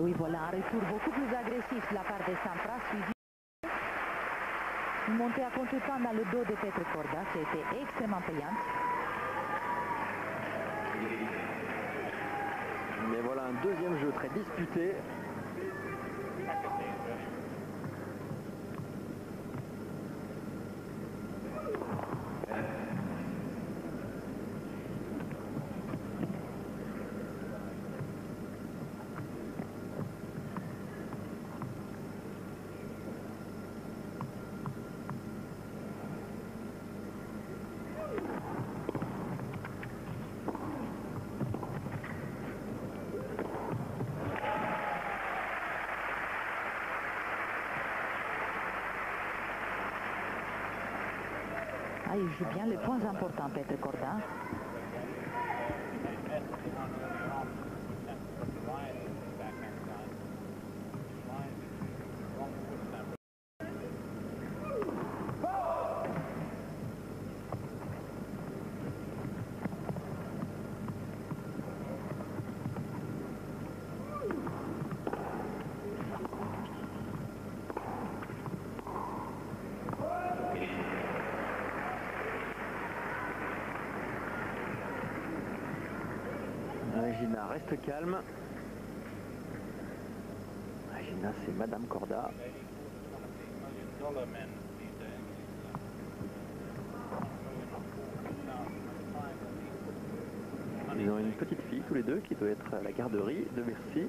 [SPEAKER 2] oui, voilà un retour beaucoup plus agressif de la part de Sampras, suivi une montée à contre-temps dans le dos de Petr Korda qui a été extrêmement payante.
[SPEAKER 1] Mais voilà un deuxième jeu très disputé.
[SPEAKER 2] Ah, il joue bien les points importants, Petr Korda.
[SPEAKER 1] Gina reste calme. Gina, c'est Madame Korda. Ils ont une petite fille tous les deux qui doit être à la garderie de Bercy.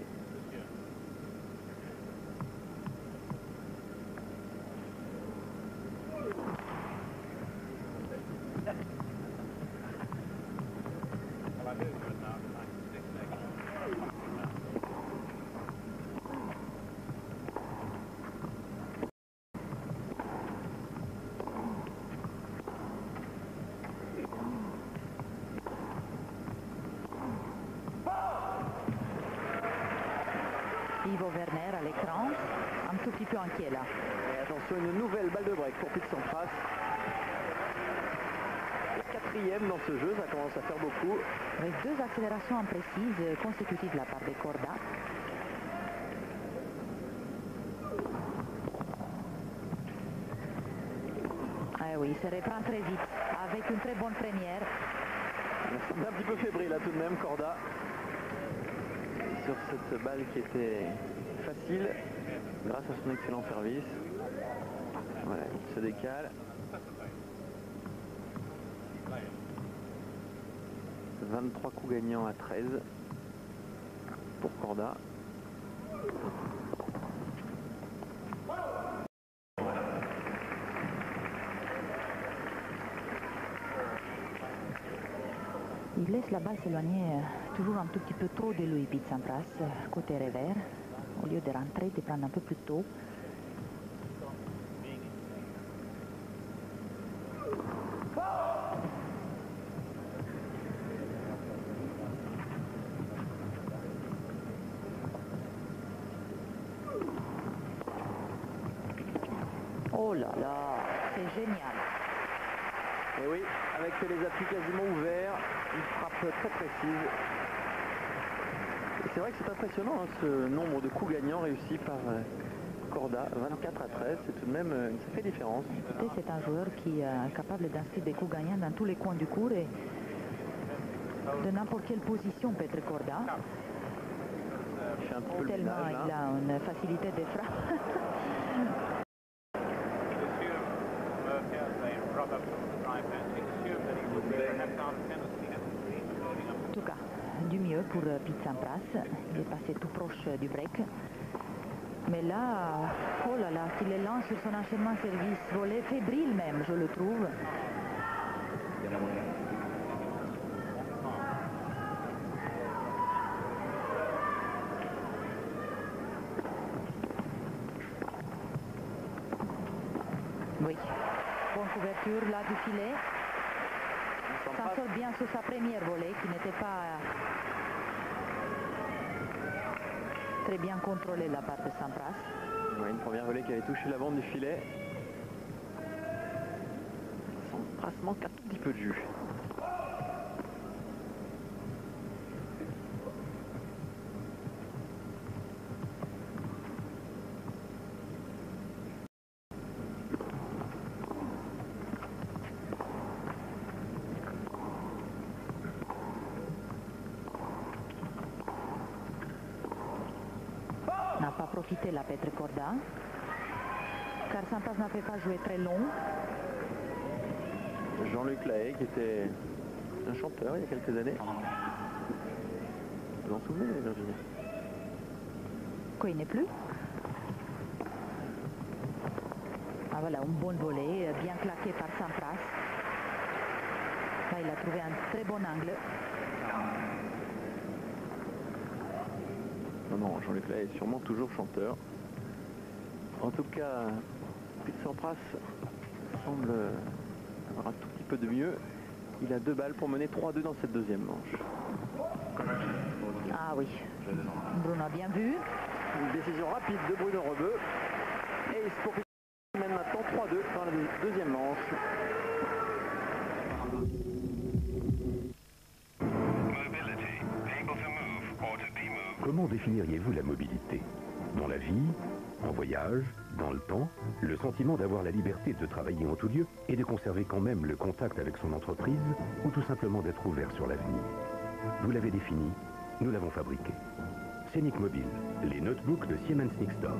[SPEAKER 2] Werner à l'écran, un tout petit peu inquiet là.
[SPEAKER 1] Et attention, une nouvelle balle de break pour Petr Sampras. Quatrième dans ce jeu, ça commence à faire beaucoup.
[SPEAKER 2] Avec deux accélérations imprécises consécutives de la part de Korda. Ah oui, il se reprend très vite, avec une très bonne première.
[SPEAKER 1] Il est un petit peu fébrile là tout de même, Korda. Sur cette balle qui était facile grâce à son excellent service. Voilà, il se décale. vingt-trois coups gagnants à treize pour Korda.
[SPEAKER 2] Il laisse la balle s'éloigner euh, toujours un tout petit peu trop de lui, Petr Sampras, euh, côté revers, au lieu de rentrer, de prendre un peu plus tôt. Oh là là, c'est génial.
[SPEAKER 1] Et oui, avec les appuis quasiment ouverts, une frappe très précise. Et c'est vrai que c'est impressionnant hein, ce nombre de coups gagnants réussis par euh, Korda, vingt-quatre à treize, c'est tout de même euh, une sacrée différence.
[SPEAKER 2] C'est un joueur qui est capable d'inscrire des coups gagnants dans tous les coins du court et de n'importe quelle position, Petr Korda.
[SPEAKER 1] Il fait un petit peu
[SPEAKER 2] Tellement
[SPEAKER 1] le ménage,
[SPEAKER 2] il a une facilité de frappe. En tout cas, du mieux pour Petr Sampras. Il est passé tout proche du break. Mais là, oh là là, s'il est lent sur son enchaînement service, volé fébrile même, je le trouve. Oui, bonne couverture là du filet. S'en sort bien sur sa première volée qui n'était pas très bien contrôlée de la part de Sampras.
[SPEAKER 1] Oui, une première volée qui avait touché la bande du filet. Sampras manque un tout petit peu de jus.
[SPEAKER 2] profiter la Petr Korda, car Sampras n'a fait pas jouer très long.
[SPEAKER 1] Jean-Luc Lahaye, qui était un chanteur il y a quelques années. Vous vous en souvenez, Virginie?
[SPEAKER 2] Quoi, il n'est plus? Ah voilà, une bonne volée, bien claquée par Sampras. Là, il a trouvé un très bon angle.
[SPEAKER 1] Non, non, Jean-Luc Lahaye est sûrement toujours chanteur. En tout cas, Petr Sampras semble avoir un tout petit peu de mieux. Il a deux balles pour mener trois deux dans cette deuxième manche.
[SPEAKER 2] Ah oui, Bruno a bien vu.
[SPEAKER 1] Une décision rapide de Bruno Rebeu. Et pour Petr mène maintenant trois deux dans la deuxième manche.
[SPEAKER 4] Comment définiriez-vous la mobilité? Dans la vie, en voyage, dans le temps, le sentiment d'avoir la liberté de travailler en tout lieu et de conserver quand même le contact avec son entreprise, ou tout simplement d'être ouvert sur l'avenir. Vous l'avez défini, nous l'avons fabriqué. Scénic Mobile, les notebooks de Siemens Nixdorf.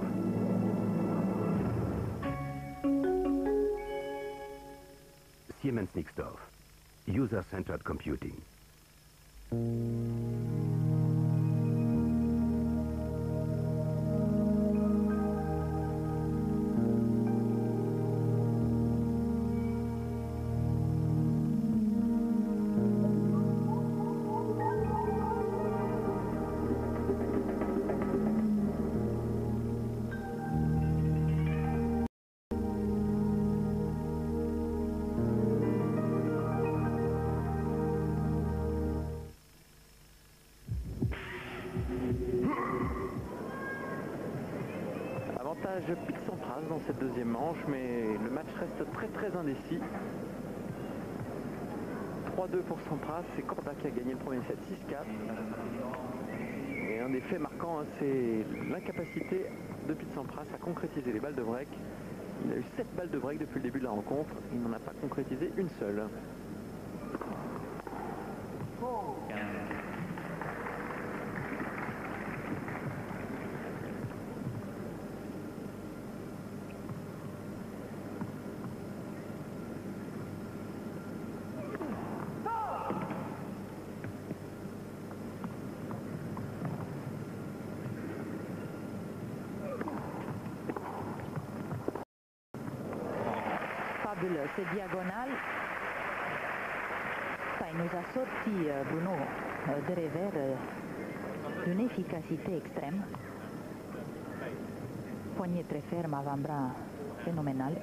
[SPEAKER 4] Siemens Nixdorf, User-Centered Computing.
[SPEAKER 1] Petr Sampras dans cette deuxième manche, mais le match reste très très indécis. trois deux pour Sampras, c'est Korda qui a gagné le premier set six quatre. Et un des faits marquants, hein, c'est l'incapacité de Petr Sampras à concrétiser les balles de break. Il a eu sept balles de break depuis le début de la rencontre, il n'en a pas concrétisé une seule.
[SPEAKER 2] C'est diagonal. Ça, il nous a sorti euh, Bruno euh, de revers euh, d'une efficacité extrême. Poignée très ferme, avant-bras phénoménal.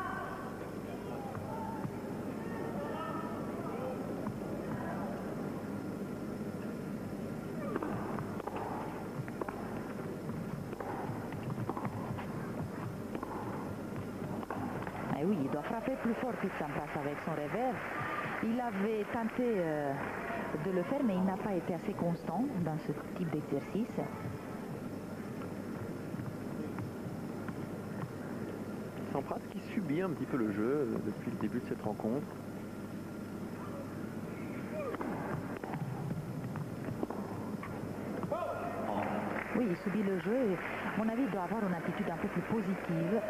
[SPEAKER 2] Et oui, il doit frapper plus fort Petr Sampras avec son revers. Il avait tenté euh, de le faire, mais il n'a pas été assez constant dans ce type d'exercice.
[SPEAKER 1] Sampras qui subit un petit peu le jeu euh, depuis le début de cette rencontre.
[SPEAKER 2] Oui, il subit le jeu et à mon avis, il doit avoir une attitude un peu plus positive.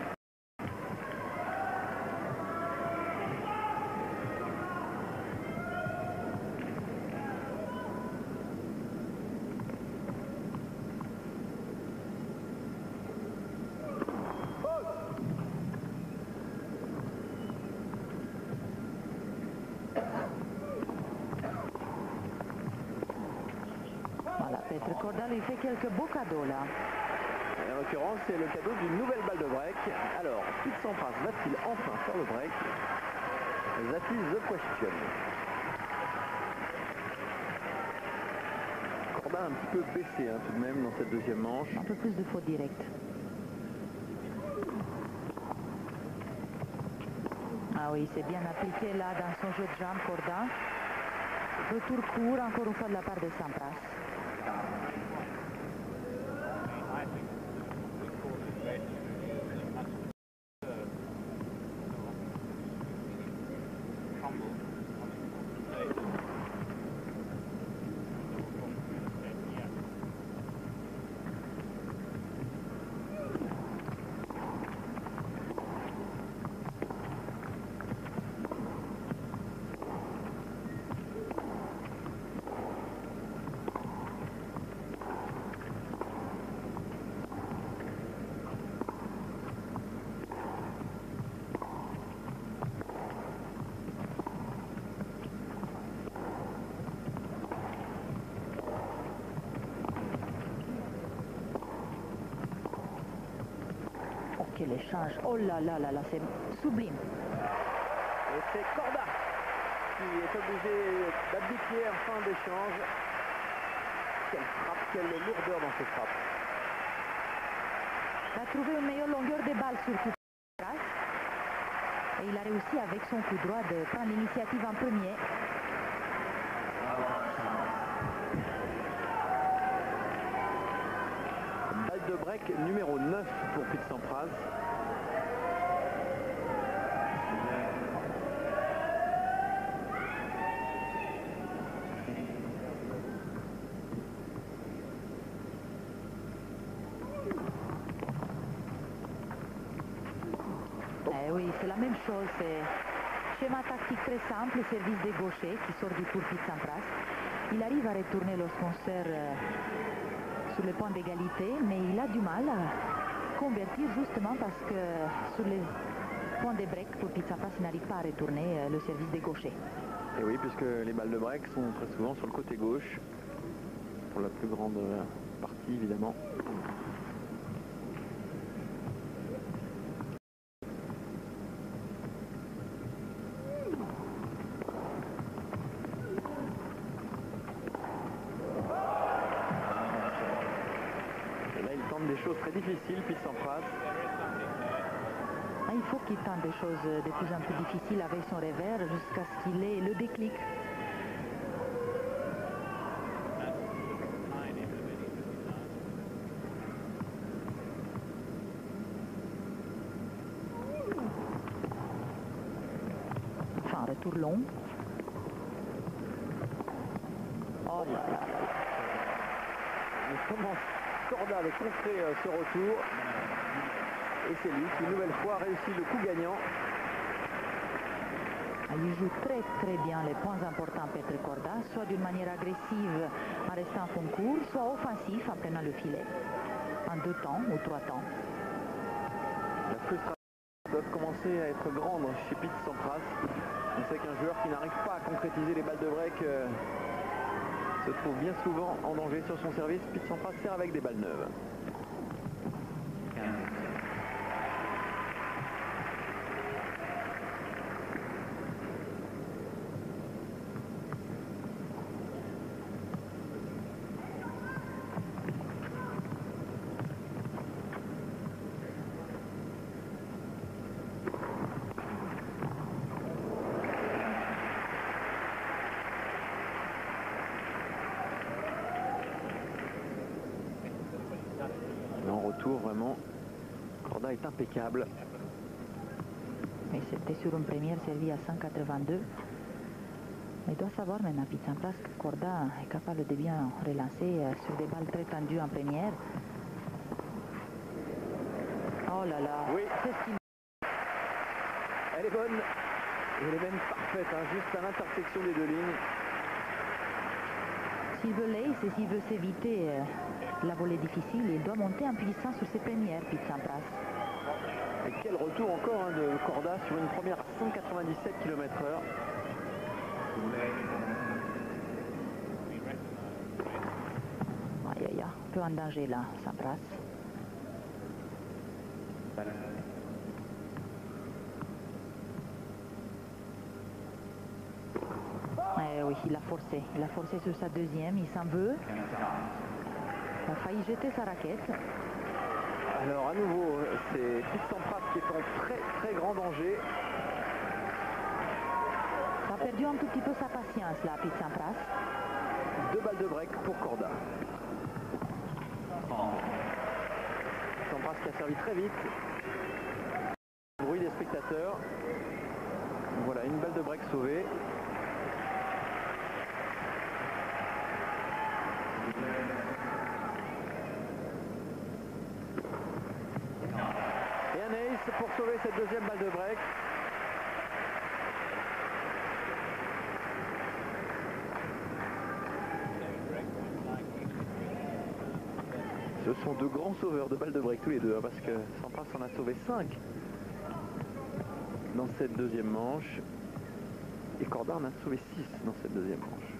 [SPEAKER 2] Petr Korda lui fait quelques beaux cadeaux là.
[SPEAKER 1] En l'occurrence, c'est le cadeau d'une nouvelle balle de break. Alors, Petr Sampras va-t-il enfin faire le break? That is the question. Korda a un petit peu baissé hein, tout de même dans cette deuxième manche.
[SPEAKER 2] Un peu plus de fautes directes. Ah oui, c'est bien appliqué là dans son jeu de jambes, Korda. Retour court encore une fois de la part de Sampras. l'échange. Oh là là là là, c'est sublime.
[SPEAKER 1] Et c'est Korda qui est obligé d'abdiquer en fin d'échange. Quelle frappe, quelle lourdeur dans ces frappes.
[SPEAKER 2] Il a trouvé une meilleure longueur de balle sur toute la trace. Et il a réussi avec son coup droit de prendre l'initiative en premier.
[SPEAKER 1] Balle de break numéro neuf pour Petr Sampras.
[SPEAKER 2] Eh oui, c'est la même chose. C'est schéma tactique très simple, service des gauchers qui sort du tour Petr Sampras. Il arrive à retourner lorsqu'on sert euh, sur le point d'égalité, mais il a du mal à convertir justement parce que sur les points de break pour Petr Sampras, il n'arrive pas à retourner euh, le service des gauchers.
[SPEAKER 1] Et oui, puisque les balles de break sont très souvent sur le côté gauche, pour la plus grande partie évidemment. Des choses très difficiles, Petr Sampras.
[SPEAKER 2] Ah, il faut qu'il tente des choses de plus en plus difficiles avec son revers jusqu'à ce qu'il ait le déclic. Enfin, retour long. Oh là là.
[SPEAKER 1] On commence. Korda avait contré euh, ce retour et c'est lui qui une nouvelle fois réussit le coup gagnant.
[SPEAKER 2] Il joue très très bien les points importants Petr Korda, soit d'une manière agressive en restant en fond court, soit offensif en prenant le filet, en deux temps ou trois temps.
[SPEAKER 1] La frustration doit commencer à être grande chez Petr Sampras. On sait qu'un joueur qui n'arrive pas à concrétiser les balles de break euh, se trouve bien souvent en danger sur son service. Petr Sampras sert avec des balles neuves. Vraiment, Korda est impeccable.
[SPEAKER 2] Mais c'était sur une première servie à cent quatre-vingt-deux. Il doit savoir maintenant, Petr Sampras, que Korda est capable de bien relancer sur des balles très tendues en première. Oh là là,
[SPEAKER 1] oui.
[SPEAKER 2] c'est ce qu'il...
[SPEAKER 1] Elle est bonne, et elle est même parfaite, hein, juste à l'intersection des deux lignes.
[SPEAKER 2] S'il veut l'ace et s'il veut s'éviter euh, la volée difficile, il doit monter en puissance sur ses premières, Petr Sampras.
[SPEAKER 1] Et quel retour encore hein, de Korda sur une première à cent quatre-vingt-dix-sept kilomètres heure.
[SPEAKER 2] Aïe aïe aïe, un peu en danger là, Sampras. Eh oui, il a forcé. Il a forcé sur sa deuxième, il s'en veut. Il a failli jeter sa raquette.
[SPEAKER 1] Alors à nouveau, c'est Petr Sampras qui est en très très grand danger.
[SPEAKER 2] Il a perdu un tout petit peu sa patience là, Petr Sampras.
[SPEAKER 1] Deux balles de break pour Korda. Sampras qui a servi très vite. Bruit des spectateurs. Voilà, une balle de break sauvée. Et un ace pour sauver cette deuxième balle de break. Ce sont de grands sauveurs de balles de break tous les deux, hein, parce que Sampras en a sauvé cinq dans cette deuxième manche. Et Korda en a sauvé six dans cette deuxième manche.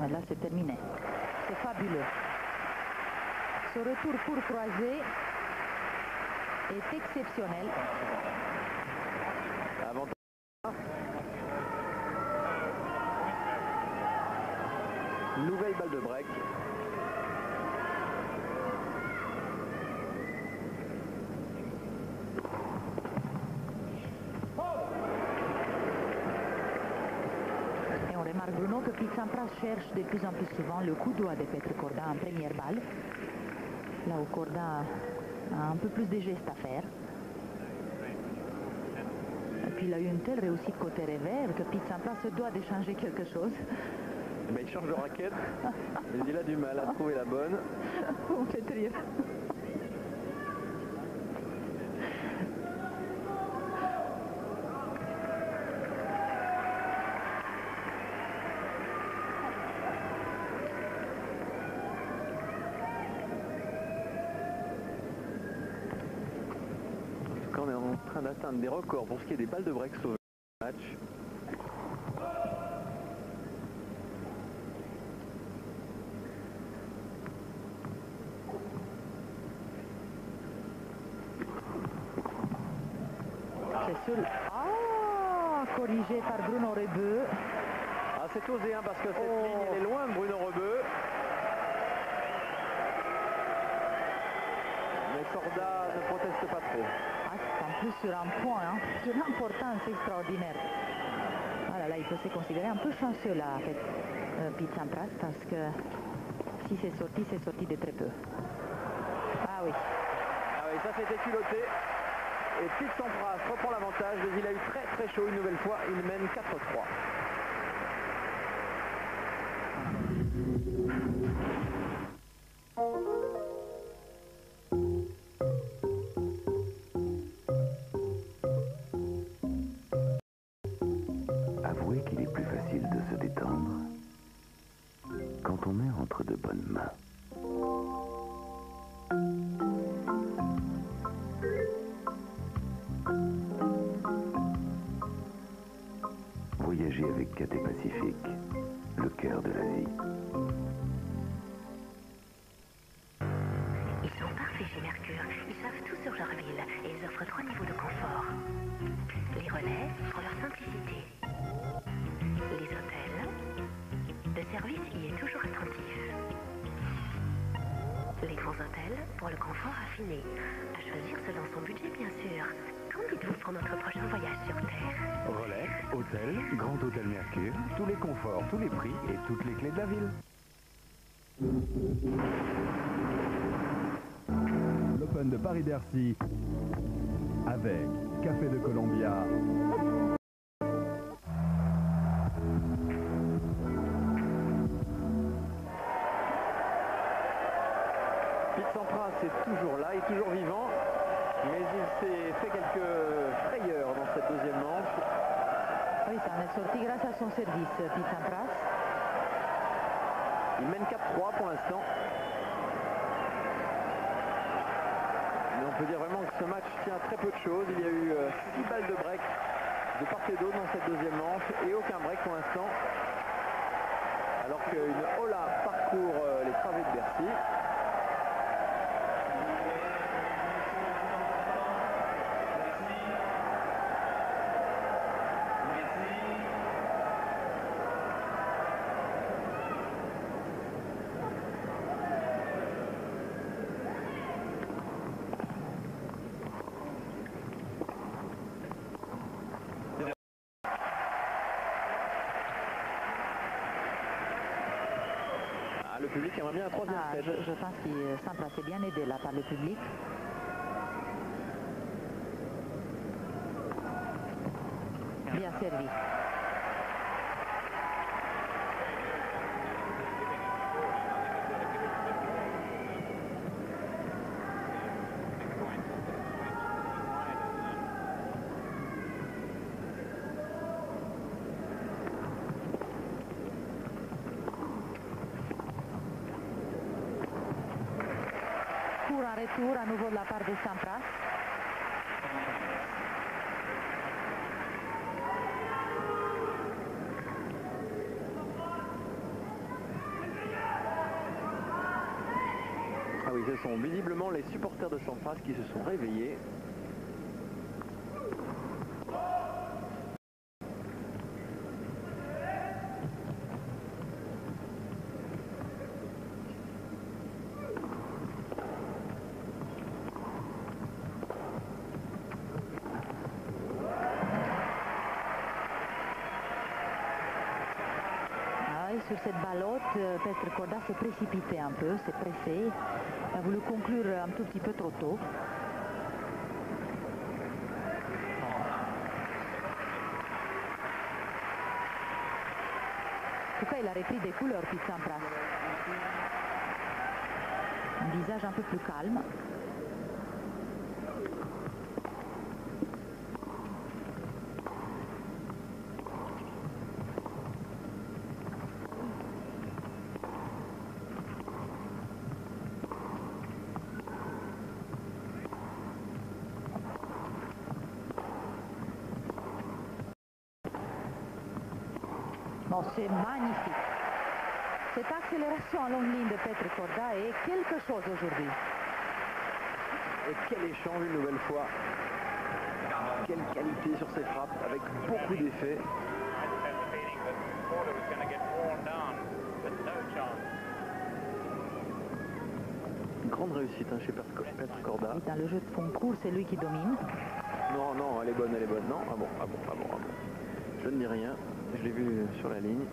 [SPEAKER 2] Là, c'est terminé. C'est fabuleux. Ce retour pour croiser est exceptionnel.
[SPEAKER 1] Avantage. Nouvelle balle de break.
[SPEAKER 2] Et on remarque, Bruno, que Petr Sampras cherche de plus en plus souvent le coup droit de Petr Korda en première balle. Là où Korda a un peu plus de gestes à faire. Et puis il a eu une telle réussite côté revers que Petr Sampras se doit de changer quelque chose.
[SPEAKER 1] Mais il change de raquette, mais il a du mal à trouver la bonne.
[SPEAKER 2] Vous me faites rire.
[SPEAKER 1] En tout cas, on est en train d'atteindre des records pour ce qui est des balles de break sauvées dans le match.
[SPEAKER 2] C'est sur... Ah, corrigé par Bruno Rebeu.
[SPEAKER 1] Ah, c'est osé, hein, parce que cette
[SPEAKER 2] Oh.
[SPEAKER 1] ligne, elle est loin de Bruno Rebeu. Mais Korda ne proteste pas trop.
[SPEAKER 2] Ah, c'est en plus sur un point, hein, d'une importance extraordinaire. Ah là là, il faut se considérer un peu chanceux là, avec euh, Petr Sampras, parce que si c'est sorti, c'est sorti de très peu. Ah oui.
[SPEAKER 1] Ah oui, ça c'était culotté. Et Petr Sampras reprend l'avantage, mais il a eu très très chaud une nouvelle fois, il mène quatre trois.
[SPEAKER 4] Avouez qu'il est plus facile de se détendre quand on est entre de bonnes mains. Voyager avec Cathay Pacifique, le cœur de l'Asie.
[SPEAKER 14] Ils sont parfaits chez Mercure. Ils savent tout sur leur ville et ils offrent trois niveaux de confort. Les relais pour leur simplicité. Les hôtels. Le service y est toujours attentif. Les grands hôtels pour le confort affiné. À choisir selon son budget, bien sûr. Qu'en dites-vous pour notre prochain voyage sur Terre?
[SPEAKER 5] Relais, hôtel, Grand Hôtel Mercure, tous les conforts, tous les prix et toutes les clés de la ville. L'Open de Paris-Bercy avec Café de Columbia.
[SPEAKER 1] Petr Sampras est toujours là, est toujours vivant, mais il s'est fait quelques frayeurs dans cette deuxième manche.
[SPEAKER 2] Oui, ça en est sorti grâce à son service, Petr Sampras.
[SPEAKER 1] Il mène quatre trois pour l'instant. Mais on peut dire vraiment que ce match tient à très peu de choses. Il y a eu six balles de break de part et d'autre dans cette deuxième manche et aucun break pour l'instant. Alors qu'une Ola parcourt euh, les travées de Bercy. Ah, le public aimerait bien un troisième
[SPEAKER 2] Ah,
[SPEAKER 1] set.
[SPEAKER 2] je, je pense que Sampras est bien aidé là par le public. Bien servi. Court en retour à nouveau de la part de Sampras.
[SPEAKER 1] Et ce sont visiblement les supporters de Sampras qui se sont réveillés.
[SPEAKER 2] Sur cette ballotte, Petr Korda s'est précipité un peu, s'est pressé. Il a voulu conclure un tout petit peu trop tôt. En tout cas, il a repris des couleurs, Petr Sampras. Un visage un peu plus calme. Oh, c'est magnifique. Cette accélération en longue ligne de Petr Korda est quelque chose aujourd'hui.
[SPEAKER 1] Et quel échange une nouvelle fois. Quelle qualité sur ses frappes, avec beaucoup d'effets. Une grande réussite hein, chez Petr Korda.
[SPEAKER 2] Dans le jeu de fond court, c'est lui qui domine.
[SPEAKER 1] Non, non, elle est bonne, elle est bonne. Non, ah bon, ah bon, ah bon, ah bon. Je ne dis rien. Je l'ai vu sur la ligne.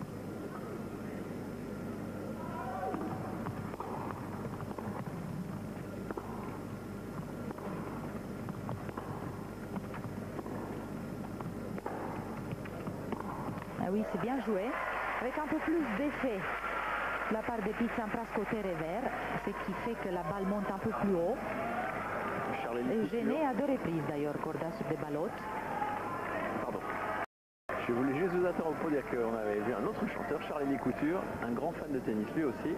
[SPEAKER 2] Ah oui, c'est bien joué. Avec un peu plus d'effet de la part de Petr Sampras côté revers, ce qui fait que la balle monte un peu plus haut. Et gêné à deux reprises d'ailleurs, Korda sur des ballottes.
[SPEAKER 1] Pardon. Je voulais juste vous interrompre pour dire qu'on avait vu un autre chanteur, Charlie Couture, un grand fan de tennis lui aussi.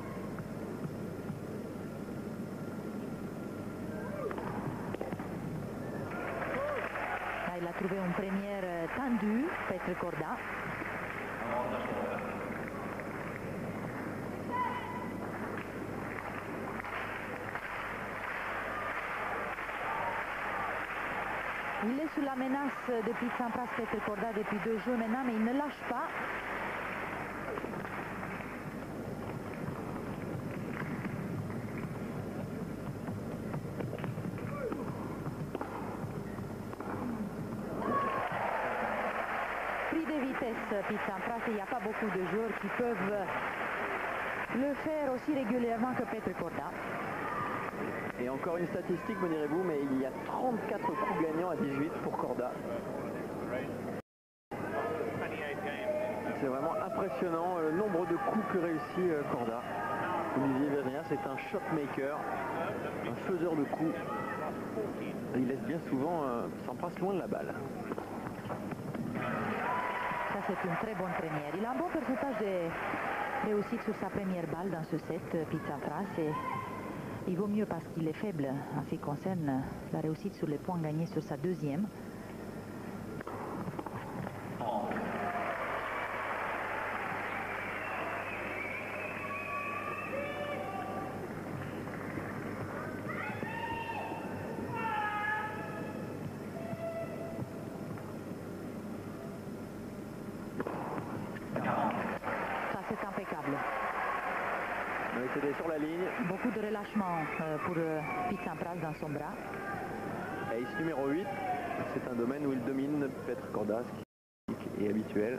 [SPEAKER 2] Là, il a trouvé une première tendue, Petr Korda. Il est sous la menace de Petr Sampras, Petr Korda depuis deux jeux maintenant, mais il ne lâche pas. Pris de vitesse, Petr Sampras, il n'y a pas beaucoup de joueurs qui peuvent le faire aussi régulièrement que Petr Korda.
[SPEAKER 1] Et encore une statistique, me direz-vous, mais il y a trente-quatre coups gagnants à dix-huit pour Korda. C'est vraiment impressionnant le nombre de coups que réussit Korda. Vous disiez bien, c'est un shot maker, un faiseur de coups. Il laisse bien souvent euh, Sampras loin de la balle.
[SPEAKER 2] Ça, c'est une très bonne première. Il a un bon pourcentage de réussite sur sa première balle dans ce set, Petr Sampras. Et il vaut mieux parce qu'il est faible en ce qui concerne la réussite sur les points gagnés sur sa deuxième. Ça, c'est impeccable.
[SPEAKER 1] Oui, c'était sur la ligne.
[SPEAKER 2] Beaucoup de relâchement euh, pour euh, Petr Sampras dans son bras.
[SPEAKER 1] Ace numéro huit, c'est un domaine où il domine Petr Korda, ce qui est habituel.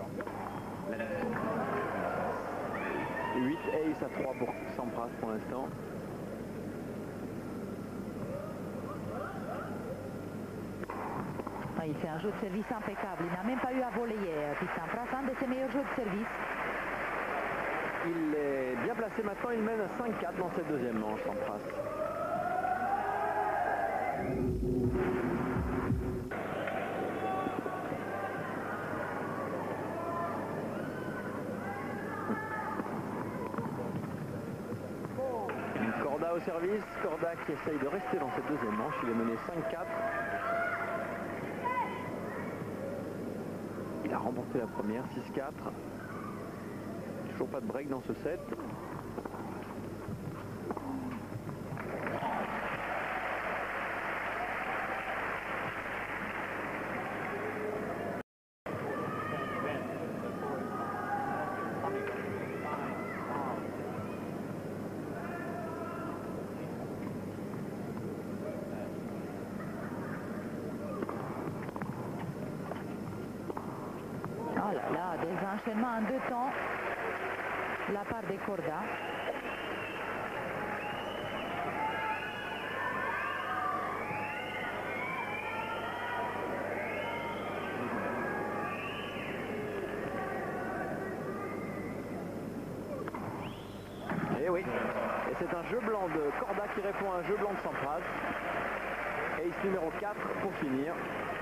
[SPEAKER 1] huit Ace à trois pour Sampras pour l'instant.
[SPEAKER 2] Ah, il fait un jeu de service impeccable. Il n'a même pas eu à voler euh, Petr Sampras, un de ses meilleurs jeux de service.
[SPEAKER 1] Il est bien placé maintenant, il mène à cinq quatre dans cette deuxième manche, Sampras. Korda au service, Korda qui essaye de rester dans cette deuxième manche, il est mené cinq quatre. Il a remporté la première, six quatre. Toujours pas de break dans ce set.
[SPEAKER 2] enchaînement en deux temps de la part de Korda.
[SPEAKER 1] Et oui, et c'est un jeu blanc de Korda qui répond à un jeu blanc de Sampras. Ace numéro quatre pour finir.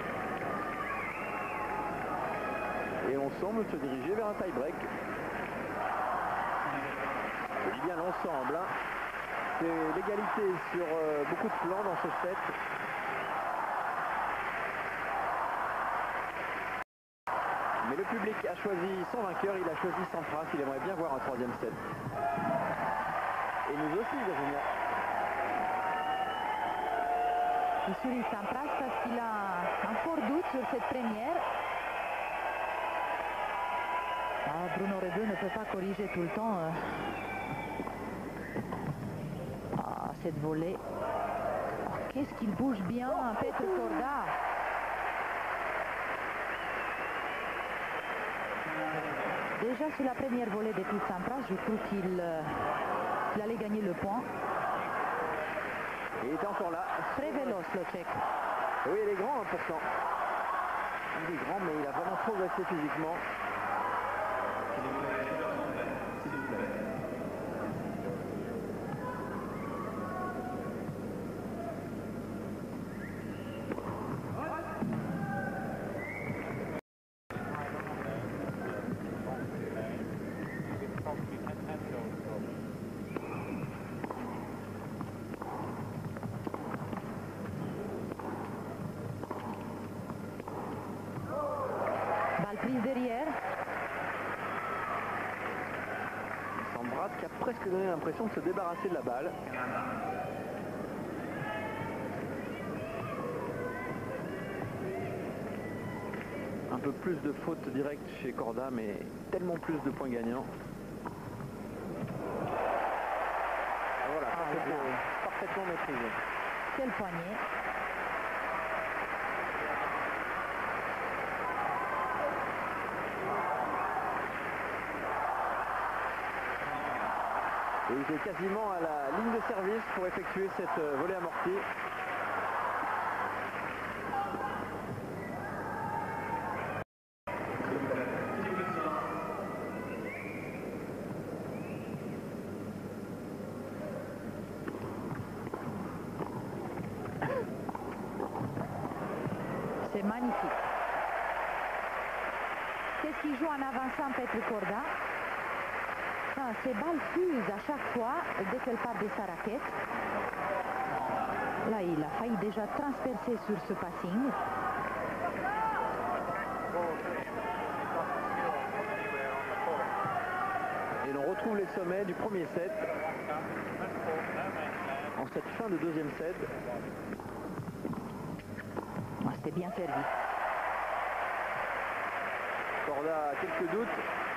[SPEAKER 1] Et on semble se diriger vers un tie-break. Je dis bien l'ensemble. Hein. C'est l'égalité sur euh, beaucoup de plans dans ce set. Mais le public a choisi son vainqueur, il a choisi Sampras, il aimerait bien voir un troisième set. Et nous aussi, Virginia.
[SPEAKER 2] Je souris Sampras parce qu'il a un fort doute sur cette première. Ah, Bruno Rebeu ne peut pas corriger tout le temps. Ah, cette volée. Oh, qu'est-ce qu'il bouge bien, Petr Korda. Déjà sur la première volée de Pete Sampras, je trouve qu'il euh, qu'il allait gagner le point.
[SPEAKER 1] Il est encore là.
[SPEAKER 2] Très véloce le Tchèque.
[SPEAKER 1] Oui, il est grand hein, pourtant. Il est grand, mais il a vraiment progressé physiquement.
[SPEAKER 2] Prise derrière.
[SPEAKER 1] Sampras qui a presque donné l'impression de se débarrasser de la balle. Un peu plus de fautes directes chez Korda, mais tellement plus de points gagnants. Voilà,
[SPEAKER 2] ah,
[SPEAKER 1] parfaitement,
[SPEAKER 2] voilà.
[SPEAKER 1] parfaitement maîtrisé.
[SPEAKER 2] Quel poignet.
[SPEAKER 1] Et il est quasiment à la ligne de service pour effectuer cette volée amortie.
[SPEAKER 2] C'est magnifique. Qu'est-ce qu'il joue en avançant, Petr Korda? Ah, ces balles fusent à chaque fois dès qu'elle part de sa raquette. Là, il a failli déjà transpercer sur ce passing.
[SPEAKER 1] Et l'on retrouve les sommets du premier set en cette fin de deuxième set.
[SPEAKER 2] Ah, c'était bien servi.
[SPEAKER 1] Korda a quelques doutes.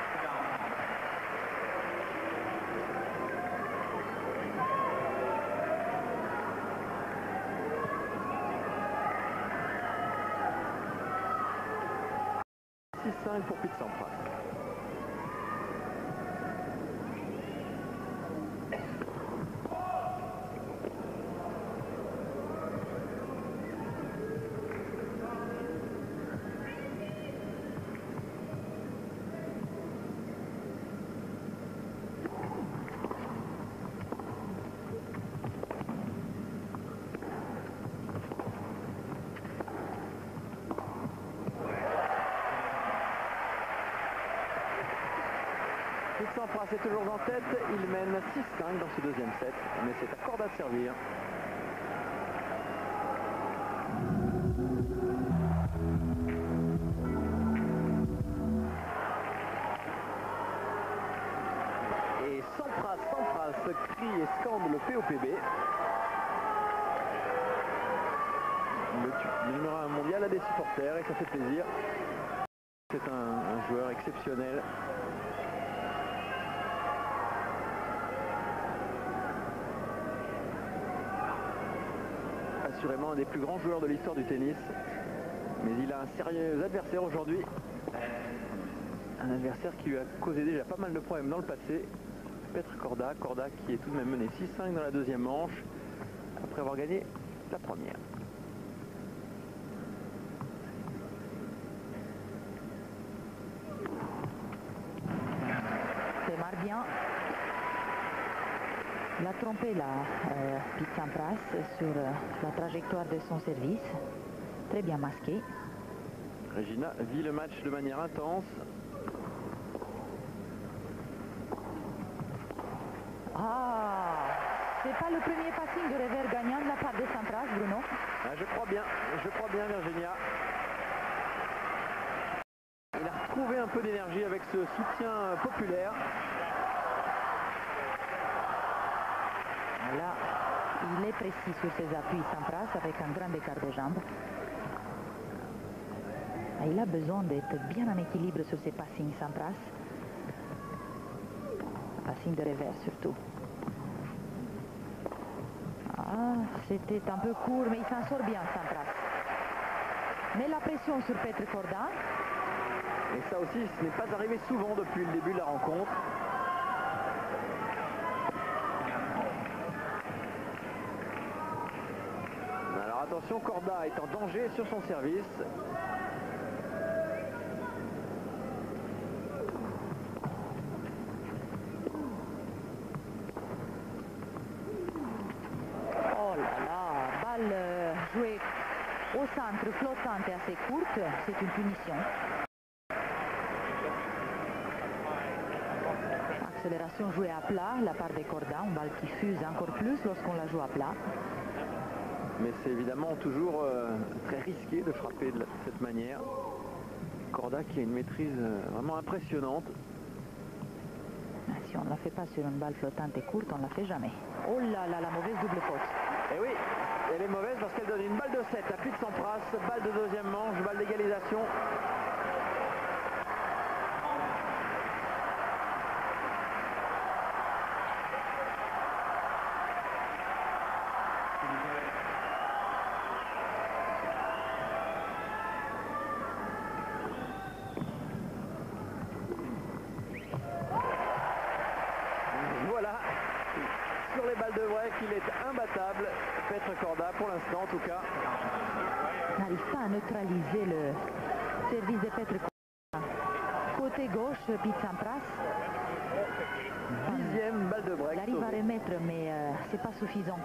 [SPEAKER 1] six cinq pour Pete Sampras. Sampras est toujours en tête, il mène six cinq dans ce deuxième set, mais c'est à Korda de servir. Et Sampras, Sampras crie et scande le P O P B. Le, le numéro un mondial a des supporters et ça fait plaisir. C'est un, un joueur exceptionnel. Assurément un des plus grands joueurs de l'histoire du tennis, mais il a un sérieux adversaire aujourd'hui, Un adversaire qui lui a causé déjà pas mal de problèmes dans le passé. Petr Korda, Korda qui est tout de même mené six cinq dans la deuxième manche, après avoir gagné la première.
[SPEAKER 2] Démarre bien. Il a trompé la euh, Petr Sampras sur euh, la trajectoire de son service. Très bien masqué.
[SPEAKER 1] Regina vit le match de manière intense.
[SPEAKER 2] Ah, c'est pas le premier passing de revers gagnant de la part de Sampras, Bruno.
[SPEAKER 1] Ah, je crois bien, je crois bien, Virginia. Il a retrouvé un peu d'énergie avec ce soutien populaire.
[SPEAKER 2] Là, il est précis sur ses appuis, Sampras, avec un grand écart de jambes. Il a besoin d'être bien en équilibre sur ses passings, Sampras. Passing de revers surtout. Ah, c'était un peu court, mais il s'en sort bien, Sampras. Mais la pression sur Petr Korda.
[SPEAKER 1] Et ça aussi, ce n'est pas arrivé souvent depuis le début de la rencontre. Alors attention, Korda est en danger sur son service.
[SPEAKER 2] Jouer au centre, flottante et assez courte, c'est une punition. Accélération jouée à plat, la part des Korda, une balle qui fuse encore plus lorsqu'on la joue à plat.
[SPEAKER 1] Mais c'est évidemment toujours euh, très risqué de frapper de, la, de cette manière. Korda qui a une maîtrise euh, vraiment impressionnante.
[SPEAKER 2] Si on ne la fait pas sur une balle flottante et courte, on ne la fait jamais. Oh là là, la mauvaise double faute.
[SPEAKER 1] Eh oui, elle est mauvaise parce qu'elle donne une balle de sept à Petr Sampras, balle de deuxième manche, balle d'égalisation. Voilà, sur les balles de break, il est imbattable. Petr Korda, pour l'instant en tout cas.
[SPEAKER 2] N'arrive pas à neutraliser le service de Petr Korda. Côté gauche, Petr Sampras.
[SPEAKER 1] Dixième balle de break.
[SPEAKER 2] Il arrive à remettre, mais euh, c'est pas suffisant.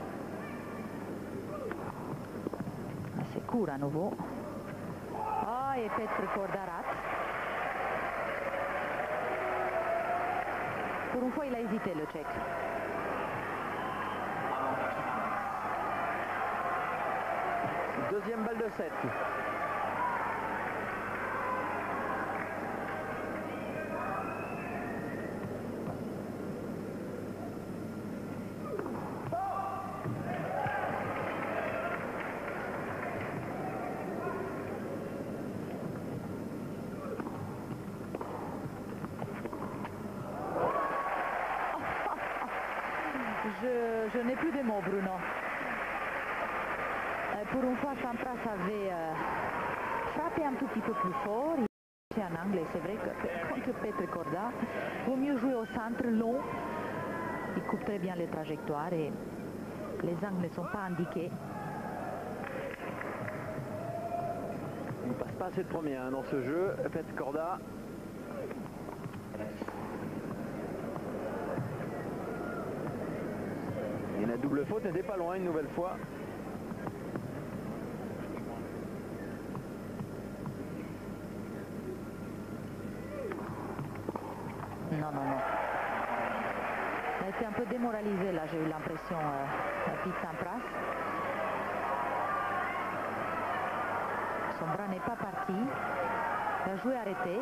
[SPEAKER 2] C'est court à nouveau. Ah, et Petr Korda rate. Pour une fois, il a hésité, le Tchèque.
[SPEAKER 1] Deuxième balle de sept.
[SPEAKER 2] Je, je n'ai plus de mots, Bruno. Euh, pour une fois, Sampras avait euh, frappé un tout petit peu plus fort. C'est en anglais, c'est vrai que contre Petr Korda, il vaut mieux jouer au centre long. Il coupe très bien les trajectoires et les angles ne sont pas indiqués.
[SPEAKER 1] Il ne passe pas assez de première hein, dans ce jeu, Petr Korda. Et la double faute n'était pas loin une nouvelle fois.
[SPEAKER 2] Non, non, non. Il a été un peu démoralisé là, j'ai eu l'impression, euh, Petr Sampras. Son bras n'est pas parti. Il a joué arrêté.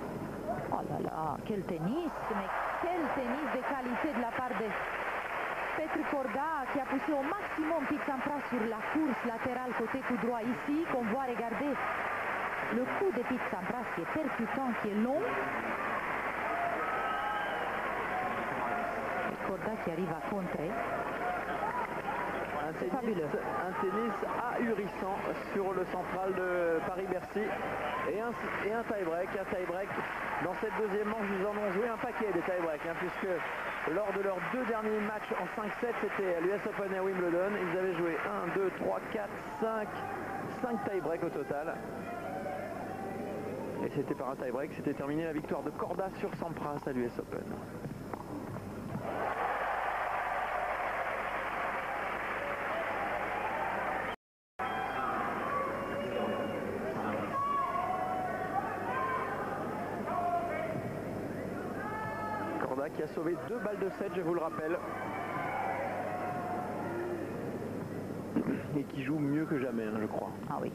[SPEAKER 2] Quel tennis, mais quel tennis de qualité de la part de Petr Korda qui a poussé au maximum Petr Sampras sur la course latérale côté coup droit ici, qu'on voit, regardez, le coup de Petr Sampras qui est percutant, qui est long. Et Korda qui arrive à contrer.
[SPEAKER 1] Un tennis, un tennis ahurissant sur le central de Paris-Bercy et un, et un tie-break, un tie-break. Dans cette deuxième manche, ils en ont joué un paquet des tie-breaks, hein, puisque lors de leurs deux derniers matchs en cinq sept, c'était à l'U S Open et à Wimbledon. Ils avaient joué un, deux, trois, quatre, cinq, cinq tie-breaks au total. Et c'était par un tie-break, c'était terminé la victoire de Korda sur Sampras à l'U S Open. Qui a sauvé deux balles de sept, je vous le rappelle, et qui joue mieux que jamais, hein, je crois.
[SPEAKER 2] Ah oui.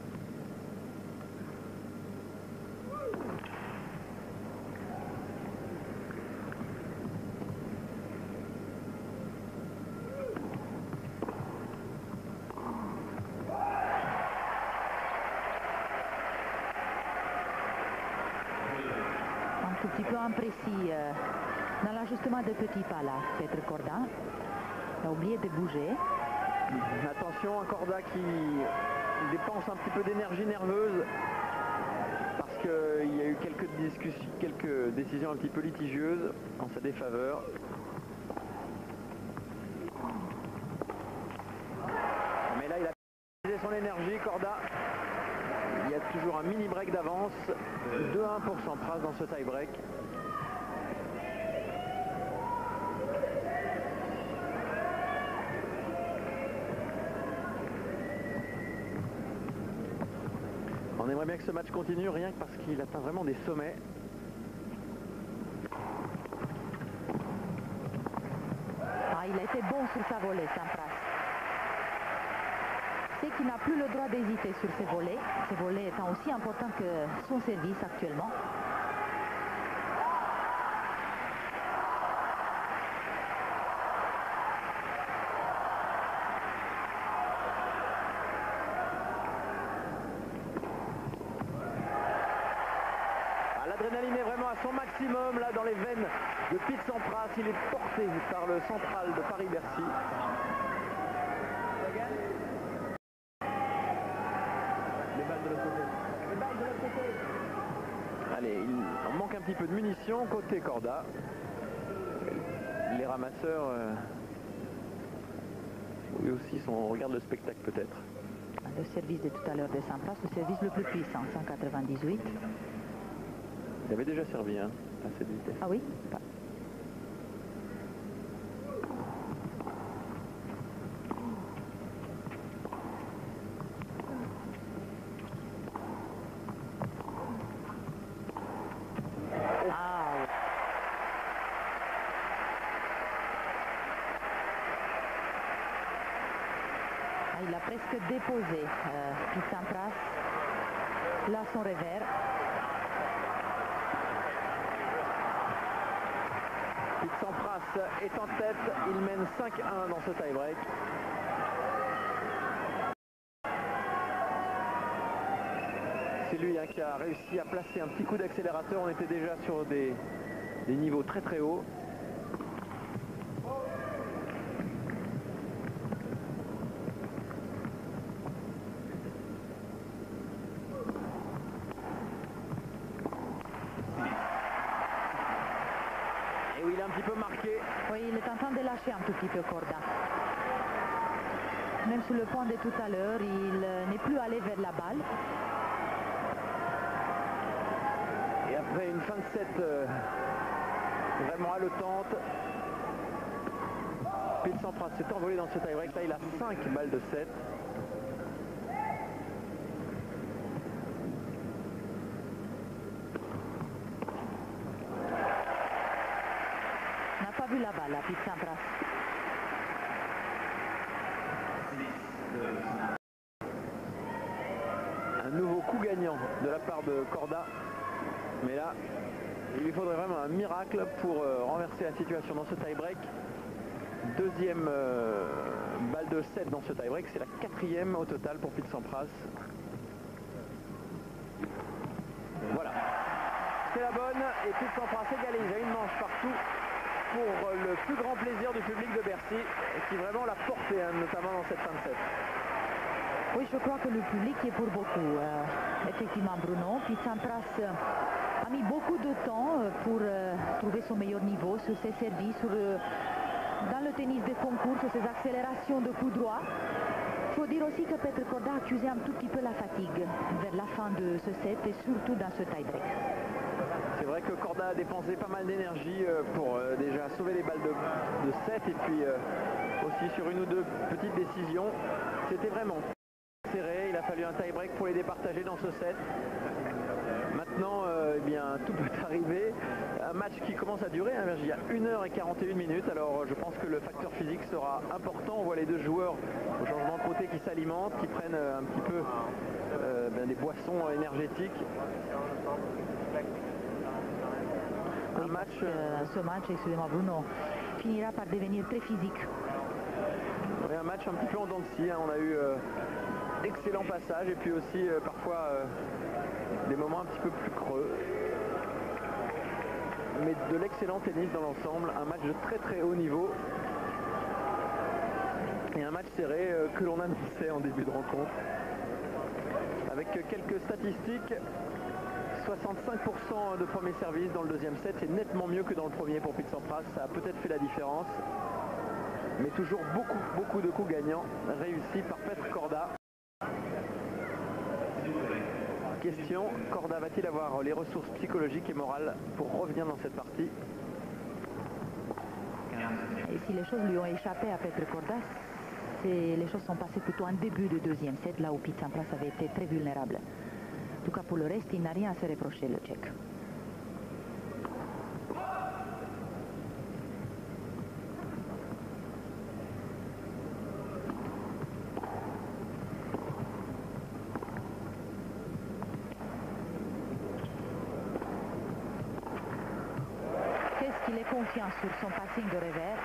[SPEAKER 2] Un tout petit peu imprécis. Euh... Dans l'ajustement de petits pas là, Petr Korda a oublié de bouger.
[SPEAKER 1] Attention, un Korda qui dépense un petit peu d'énergie nerveuse parce qu'il y a eu quelques discussions, quelques décisions un petit peu litigieuses en sa défaveur. Mais là, il a utilisé son énergie, Korda. Il y a toujours un mini break d'avance, deux un pour Sampras dans ce tie break. On aimerait bien que ce match continue, rien que parce qu'il atteint vraiment des sommets.
[SPEAKER 2] Ah, il a été bon sur sa volée, Sampras. C'est qu'il n'a plus le droit d'hésiter sur ses volets. Ses volets étant aussi importants que son service actuellement.
[SPEAKER 1] L'adrénaline est vraiment à son maximum là dans les veines de Petr Sampras. Il est porté par le central de Paris-Bercy. Les balles de l'autre côté. Les balles de l'autre côté. Allez, il manque un petit peu de munitions côté Korda. Les ramasseurs, euh, eux aussi, sont, regardent le spectacle peut-être.
[SPEAKER 2] Le service de tout à l'heure de Sampras, le service le plus puissant, cent quatre-vingt-dix-huit.
[SPEAKER 1] Il avait déjà servi hein, à cette vitesse.
[SPEAKER 2] Ah oui. Ah. Ah, il a presque déposé euh, Petr Sampras. Là, son revers.
[SPEAKER 1] Petr Sampras est en tête, il mène cinq un dans ce tie-break. C'est lui hein, qui a réussi à placer un petit coup d'accélérateur, on était déjà sur des, des niveaux très très hauts. Il est un petit peu marqué.
[SPEAKER 2] Oui, il est en train de lâcher un tout petit peu Korda. Même sur le point de tout à l'heure, il n'est plus allé vers la balle.
[SPEAKER 1] Et après une fin de set euh, vraiment haletante, Petr Sampras s'est envolé dans ce tie-break. Là, il a cinq balles de sept.
[SPEAKER 2] Pas vu la balle à Petr Sampras.
[SPEAKER 1] Un nouveau coup gagnant de la part de Korda. Mais là, il lui faudrait vraiment un miracle pour euh, renverser la situation dans ce tie-break. deuxième euh, balle de sept dans ce tie-break, c'est la quatrième au total pour Petr Sampras. Voilà, c'est la bonne et Petr Sampras égalise à une manche partout pour le plus grand plaisir du public de Bercy qui vraiment l'a porté, hein, notamment dans cette fin de set.
[SPEAKER 2] Oui, je crois que le public est pour beaucoup. Euh, effectivement, Bruno. Petr Sampras a mis beaucoup de temps pour euh, trouver son meilleur niveau sur ses services, sur, euh, dans le tennis de concours, sur ses accélérations de coups droits. Il faut dire aussi que Petr Korda a accusé un tout petit peu la fatigue vers la fin de ce set et surtout dans ce tie-break.
[SPEAKER 1] C'est vrai que Korda a dépensé pas mal d'énergie euh, pour euh, déjà sauver les balles de, de set et puis euh, aussi sur une ou deux petites décisions. C'était vraiment serré, il a fallu un tie-break pour les départager dans ce set. Maintenant, euh, eh bien, tout peut arriver. Un match qui commence à durer, hein, il y a une heure et quarante et une minutes, alors je pense que le facteur physique sera important. On voit les deux joueurs au changement de côté qui s'alimentent, qui prennent euh, un petit peu euh, ben, des boissons énergétiques.
[SPEAKER 2] Un match, euh, ce match, excusez-moi Bruno, finira par devenir très physique.
[SPEAKER 1] Oui, un match un petit peu en dents de scie, hein. On a eu euh, d'excellents passages et puis aussi euh, parfois euh, des moments un petit peu plus creux. Mais de l'excellent tennis dans l'ensemble, un match de très très haut niveau. Et un match serré euh, que l'on annonçait en début de rencontre. Avec quelques statistiques, soixante-cinq pour cent de premier service dans le deuxième set, c'est nettement mieux que dans le premier pour Petr Sampras, ça a peut-être fait la différence. Mais toujours beaucoup, beaucoup de coups gagnants réussis par Petr Korda. Question, Korda va-t-il avoir les ressources psychologiques et morales pour revenir dans cette partie?
[SPEAKER 2] Et si les choses lui ont échappé à Petr Korda, les choses sont passées plutôt en début de deuxième set, là où Petr Sampras avait été très vulnérable. En tout cas, pour le reste, il n'a rien à se reprocher, le Tchèque. Qu'est-ce qu'il est confiant sur son passing de revers.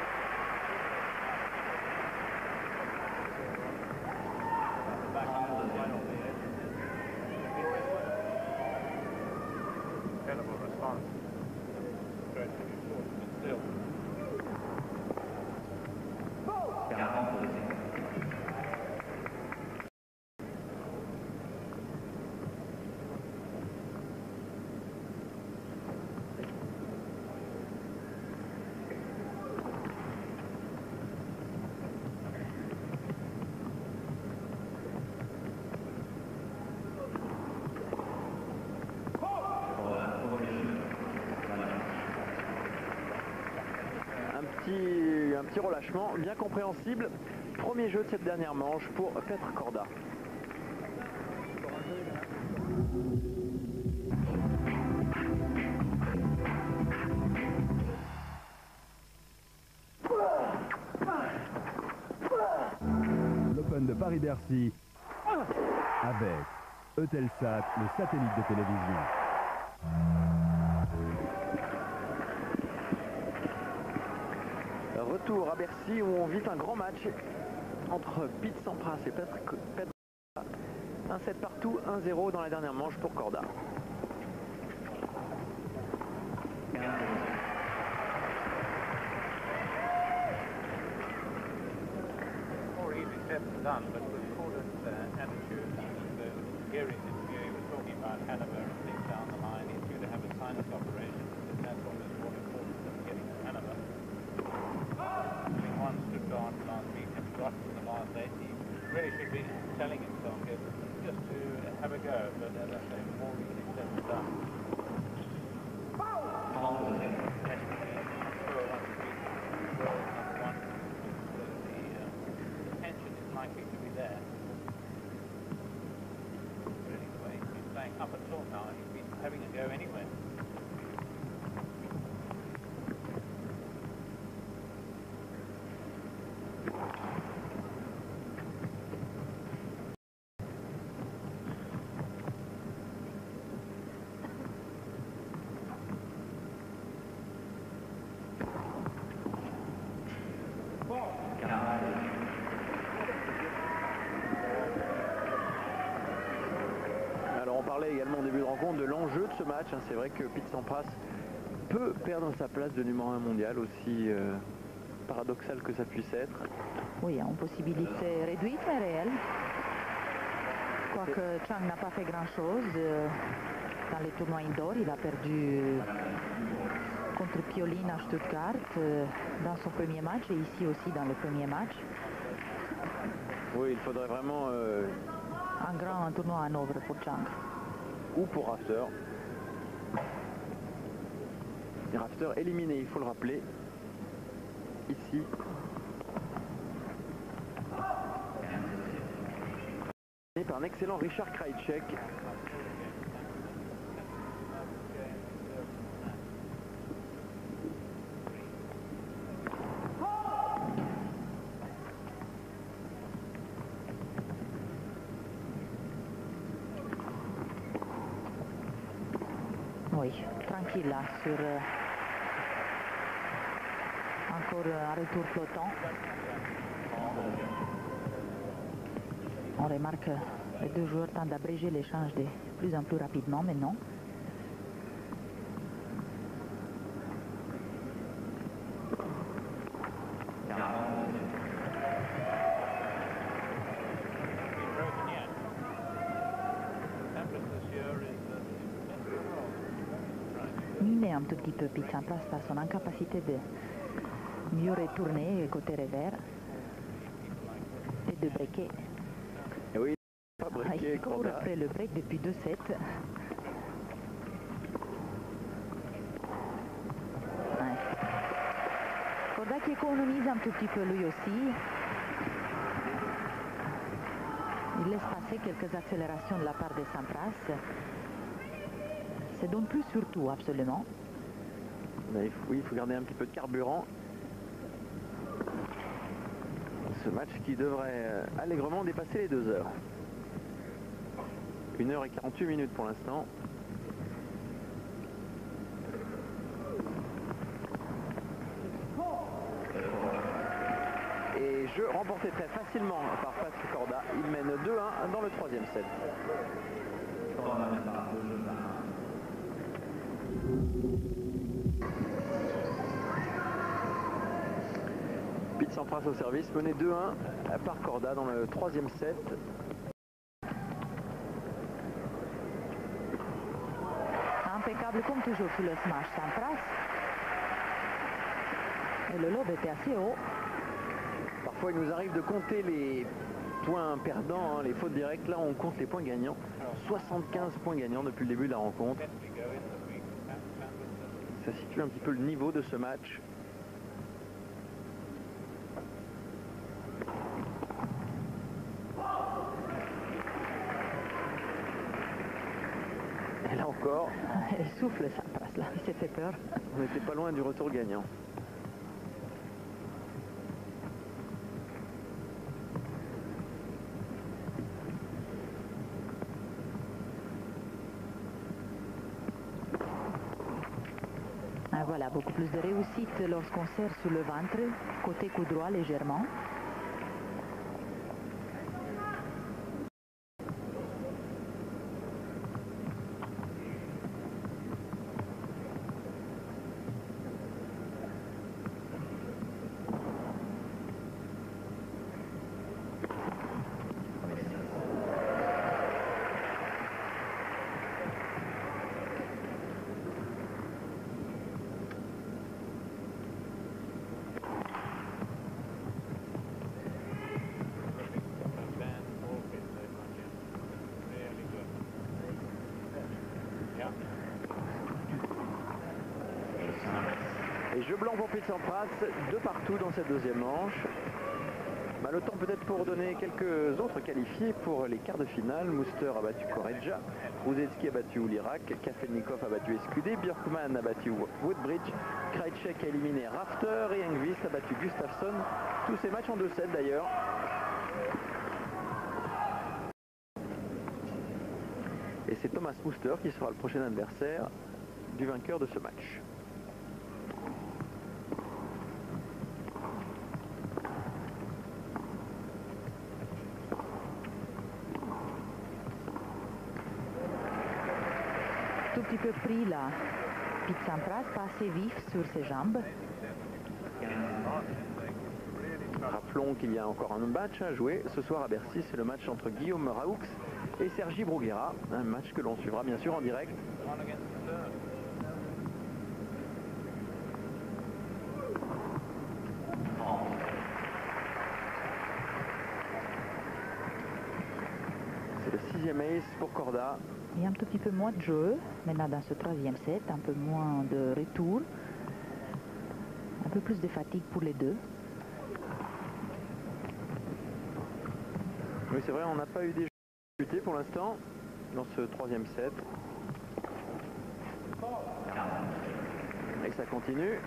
[SPEAKER 1] Un petit relâchement bien compréhensible. Premier jeu de cette dernière manche pour Petr Korda.
[SPEAKER 7] L'Open de Paris-Bercy avec Eutelsat, le satellite de télévision.
[SPEAKER 1] Retour à Bercy où on vit un grand match entre Petr Sampras et Petr Korda. un set partout, un zéro dans la dernière manche pour Korda.
[SPEAKER 6] Four easy sets done, but with Korda's uh, attitude and the Gary's interview, he was talking about Hanover and things down the line. He's due to have a sinus operation, and that's always more important than getting to Hanover. Having won Stuttgart last week and got to the last eight, he really should be telling himself here just to have a go, but as I say, more easy sets done. Likely to be there. But anyway, he's playing up until now, he's been having a go anyway.
[SPEAKER 1] parlait également au début de rencontre de l'enjeu de ce match. Hein. C'est vrai que Pete Sampras peut perdre sa place de numéro un mondial, aussi euh, paradoxal que ça puisse être.
[SPEAKER 2] Oui, une possibilité réduite mais réelle. Quoique Chang n'a pas fait grand-chose euh, dans les tournois indoor. Il a perdu contre Pioline à Stuttgart euh, dans son premier match et ici aussi dans le premier match.
[SPEAKER 1] Oui, il faudrait vraiment... Euh,
[SPEAKER 2] un grand un tournoi à Hanovre pour Chang.
[SPEAKER 1] Ou pour Rafter. Et Rafter éliminé, il faut le rappeler. Ici. Par un excellent Richard Krajicek.
[SPEAKER 2] Oui, tranquille là, sur euh, encore un retour flottant. On remarque que les deux joueurs tentent d'abréger l'échange de plus en plus rapidement maintenant. Miné un tout petit peu Pete Sampras par son incapacité de mieux retourner côté revers et de breaker.
[SPEAKER 1] Et oui, pas breaké,
[SPEAKER 2] il court après le break depuis deux sets. Ouais. Korda qui économise un tout petit peu lui aussi. Il laisse passer quelques accélérations de la part de Sampras. Ça donne plus surtout, absolument.
[SPEAKER 1] Oui, il faut garder un petit peu de carburant. Ce match qui devrait allègrement dépasser les deux heures. une heure et quarante-huit minutes pour l'instant. Et jeu remporté très facilement par Petr Korda. Il mène deux un dans le troisième set. Pete Sampras au service, mené deux un par Korda dans le troisième set.
[SPEAKER 2] Impeccable comme toujours sur le smash Sampras. Et le lob était assez haut.
[SPEAKER 1] Parfois il nous arrive de compter les points perdants, hein, les fautes directes. Là on compte les points gagnants. soixante-quinze points gagnants depuis le début de la rencontre. Ça situe un petit peu le niveau de ce match. Et là encore.
[SPEAKER 2] Il souffle Sampras là, il s'est fait peur.
[SPEAKER 1] On n'était pas loin du retour gagnant.
[SPEAKER 2] Ah, voilà, beaucoup plus de réussite lorsqu'on serre sur le ventre, côté coup droit légèrement.
[SPEAKER 1] Et jeu blanc pour Pete Sampras, deux partout dans cette deuxième manche. Bah, le temps peut-être pour donner quelques autres qualifiés pour les quarts de finale. Muster a battu Korda, Rusetski a battu Ulirak, Kafelnikov a battu Escudé, Björkman a battu Woodbridge, Krajicek a éliminé Rafter et Engvist a battu Gustafsson. Tous ces matchs en deux sets d'ailleurs. Et c'est Thomas Muster qui sera le prochain adversaire du vainqueur de ce match.
[SPEAKER 2] tout petit peu pris là. Petr Sampras, pas assez vif sur ses jambes.
[SPEAKER 1] Rappelons qu'il y a encore un match à jouer. Ce soir à Bercy, c'est le match entre Guillaume Raoux et Sergi Bruguera. Un match que l'on suivra bien sûr en direct. C'est le sixième ace pour Korda.
[SPEAKER 2] Il y a un tout petit peu moins de jeu maintenant dans ce troisième set, un peu moins de retour, un peu plus de fatigue pour les deux.
[SPEAKER 1] Oui, c'est vrai, on n'a pas eu des jeux disputés pour l'instant dans ce troisième set. Et ça continue.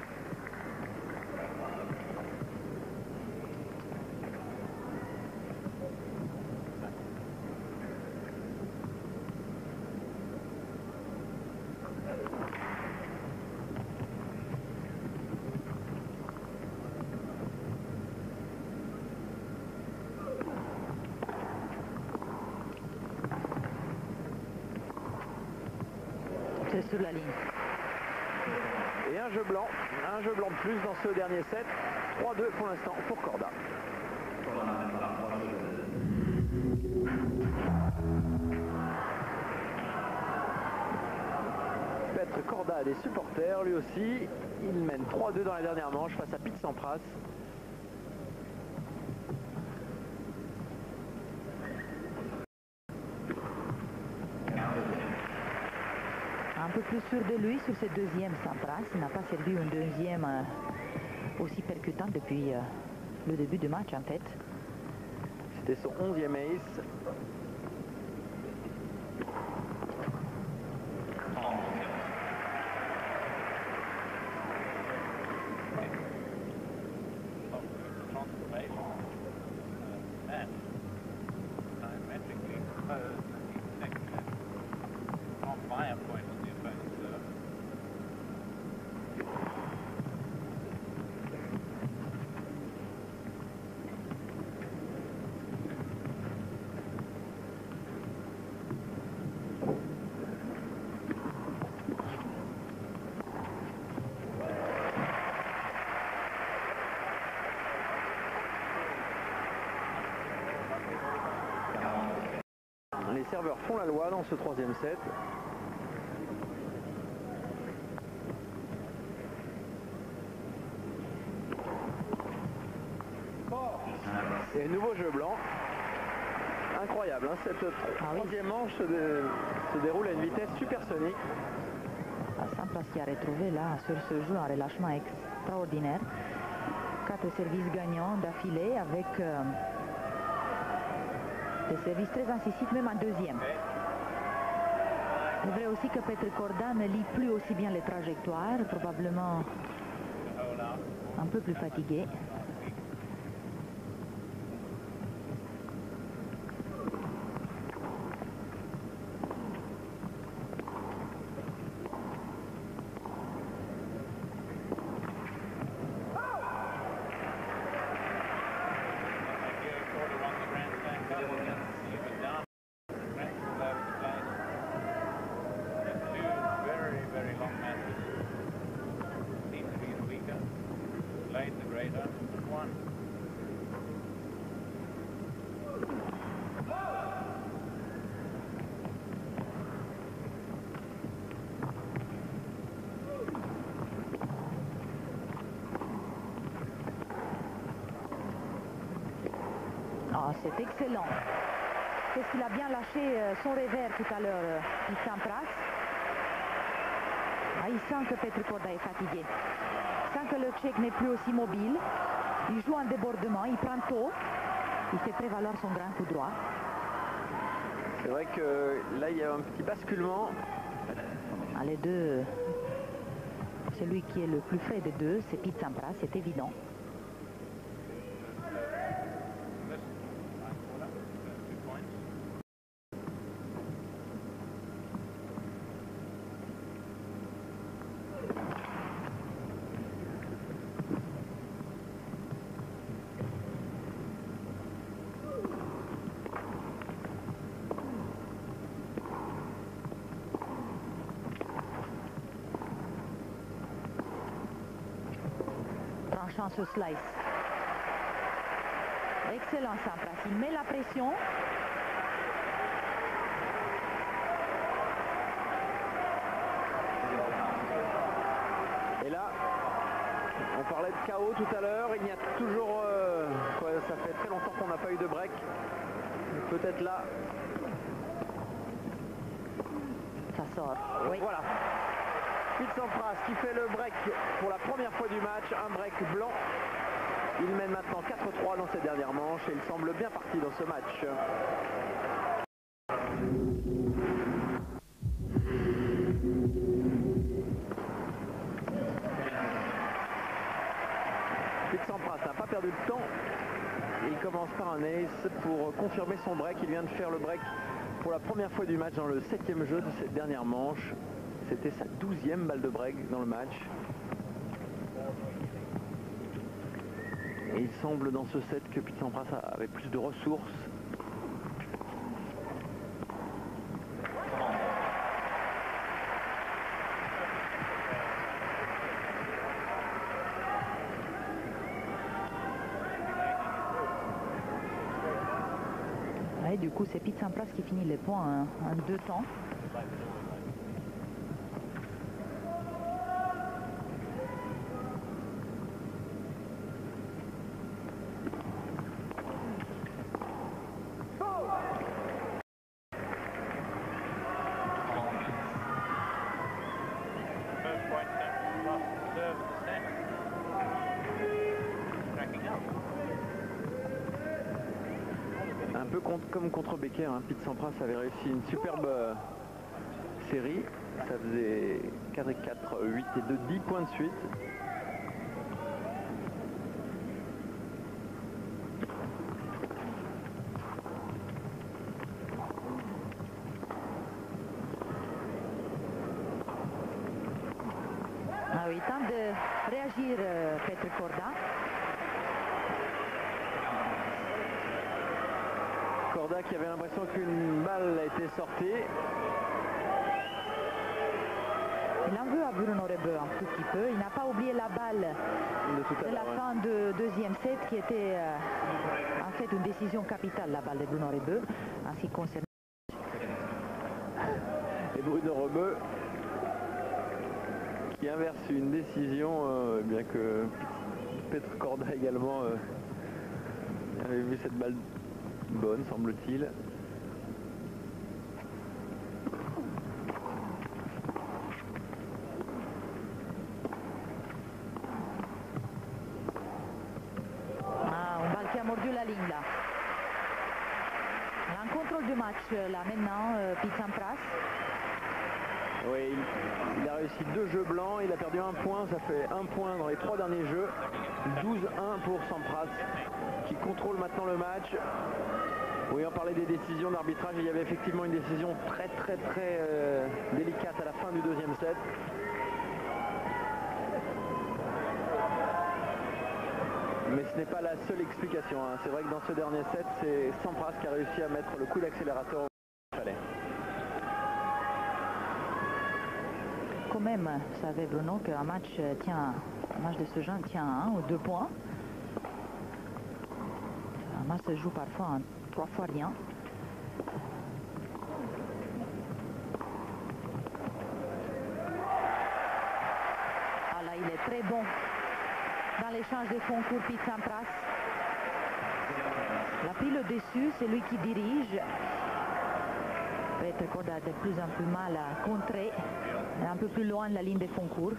[SPEAKER 2] C'est sur la ligne.
[SPEAKER 1] Et un jeu blanc, un jeu blanc de plus dans ce dernier set. trois deux pour l'instant pour Korda. Petr Korda a des supporters, lui aussi. Il mène trois deux dans la dernière manche face à Petr Sampras.
[SPEAKER 2] Un peu plus sûr de lui sur ce deuxième Sampras. Il n'a pas servi un deuxième euh, aussi percutant depuis euh, le début du match en fait.
[SPEAKER 1] C'était son onzième ace. Les serveurs font la loi dans ce troisième set. Et nouveau jeu blanc. Incroyable, hein, cette troisième manche se, dé... se déroule à une vitesse supersonique.
[SPEAKER 2] Sampras qui a retrouvé là sur ce jeu un relâchement extraordinaire. Quatre services gagnants d'affilée avec euh, des services très incisifs, même en deuxième. C'est vrai aussi que Petr Korda ne lit plus aussi bien les trajectoires, probablement un peu plus fatigué. Oh, c'est excellent. Est-ce qu'il a bien lâché euh, son revers tout à l'heure, euh, Sampras. Ah, il sent que Petr Korda est fatigué. Il sent que le Tchèque n'est plus aussi mobile. Il joue en débordement, il prend tôt. Il fait prévaloir son grand coup droit.
[SPEAKER 1] C'est vrai que là, il y a un petit basculement.
[SPEAKER 2] Ah, les deux, celui qui est le plus frais des deux, c'est Petr Sampras, c'est évident. marchant ce slice. Excellent Sampras, il met la pression.
[SPEAKER 1] Et là, on parlait de chaos tout à l'heure, il y a toujours... Euh, quoi, ça fait très longtemps qu'on n'a pas eu de break. Peut-être là.
[SPEAKER 2] Ça sort. Oui.
[SPEAKER 1] Voilà. Petr Sampras qui fait le break pour la première fois du match, un break blanc. Il mène maintenant quatre trois dans ses dernières manches et il semble bien parti dans ce match. Petr Sampras n'a pas perdu de temps. Il commence par un ace pour confirmer son break. Il vient de faire le break pour la première fois du match dans le septième jeu de cette dernière manche. C'était sa douzième balle de break dans le match. Et il semble dans ce set que Petr Sampras avait plus de ressources.
[SPEAKER 2] Ouais, du coup, c'est Petr Sampras qui finit les points en deux temps.
[SPEAKER 1] Un peu contre, comme contre Becker, hein. Petr Sampras avait réussi une superbe euh, série. Ça faisait quatre et quatre, huit et deux, dix points de suite.
[SPEAKER 2] Ah oui, temps de réagir euh, Petr Korda.
[SPEAKER 1] Korda qui avait l'impression qu'une balle a été sortie.
[SPEAKER 2] Il en veut à Bruno Rebeu un tout petit peu. Il n'a pas oublié la balle
[SPEAKER 1] de, tout à
[SPEAKER 2] de la
[SPEAKER 1] ouais.
[SPEAKER 2] fin du deuxième set qui était euh, en fait une décision capitale, la balle de Bruno Rebeu, en ce qui concerne.
[SPEAKER 1] Et Bruno Rebeu qui inverse une décision, euh, bien que Petr Korda également euh, avait vu cette balle bonne, semble-t-il.
[SPEAKER 2] Ah, une balle qui a mordu la ligne là. En contrôle du match là maintenant, euh, Petr Sampras.
[SPEAKER 1] Oui, il, il a réussi deux jeux blancs, il a perdu un point, ça fait un point dans les trois derniers jeux. douze un pour Sampras qui contrôle maintenant le match. Oui, on parlait des décisions d'arbitrage, il y avait effectivement une décision très très très euh, délicate à la fin du deuxième set. Mais ce n'est pas la seule explication, hein. C'est vrai que dans ce dernier set, c'est Sampras qui a réussi à mettre le coup d'accélérateur où il fallait.
[SPEAKER 2] Quand même, savait Bruno qu'un match tient, un match de ce genre tient un ou deux points. Un match se joue parfois en trois fois rien. Ah là, il est très bon dans l'échange des fonds pour Petr Sampras. Il a pris le dessus, c'est lui qui dirige. Petr Korda a de plus en plus mal à contrer, un peu plus loin de la ligne des fonds courts.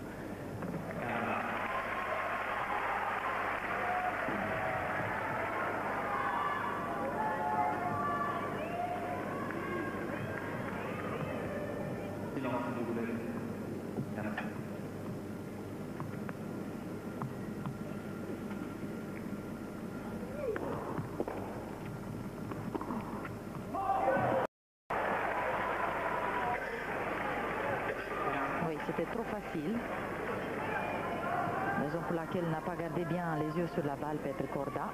[SPEAKER 2] C'était trop facile. Raison pour laquelle il n'a pas gardé bien les yeux sur la balle, Petr Korda.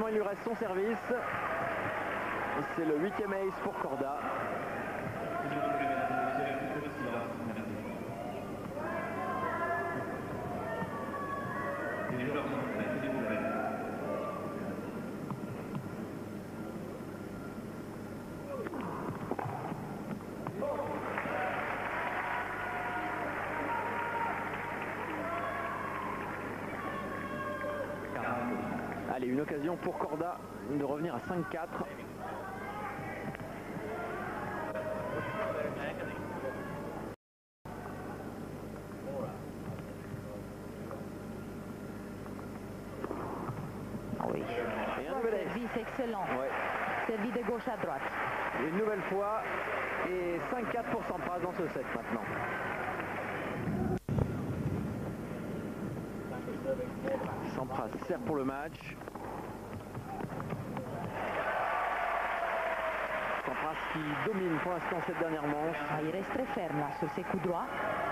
[SPEAKER 1] Maintenant, il lui reste son service. C'est le huitième ace pour Korda. Allez, une occasion pour Korda de revenir à cinq quatre.
[SPEAKER 2] Oui.
[SPEAKER 1] Et un nouvel ace.
[SPEAKER 2] Service excellent.
[SPEAKER 1] Ouais.
[SPEAKER 2] Servi de gauche à droite.
[SPEAKER 1] Une nouvelle fois. Et cinq quatre pour Sampras dans ce set maintenant. Sampras sert pour le match. Sampras qui domine pour l'instant cette dernière manche.
[SPEAKER 2] Ah, il reste très ferme là sur ses coups droits.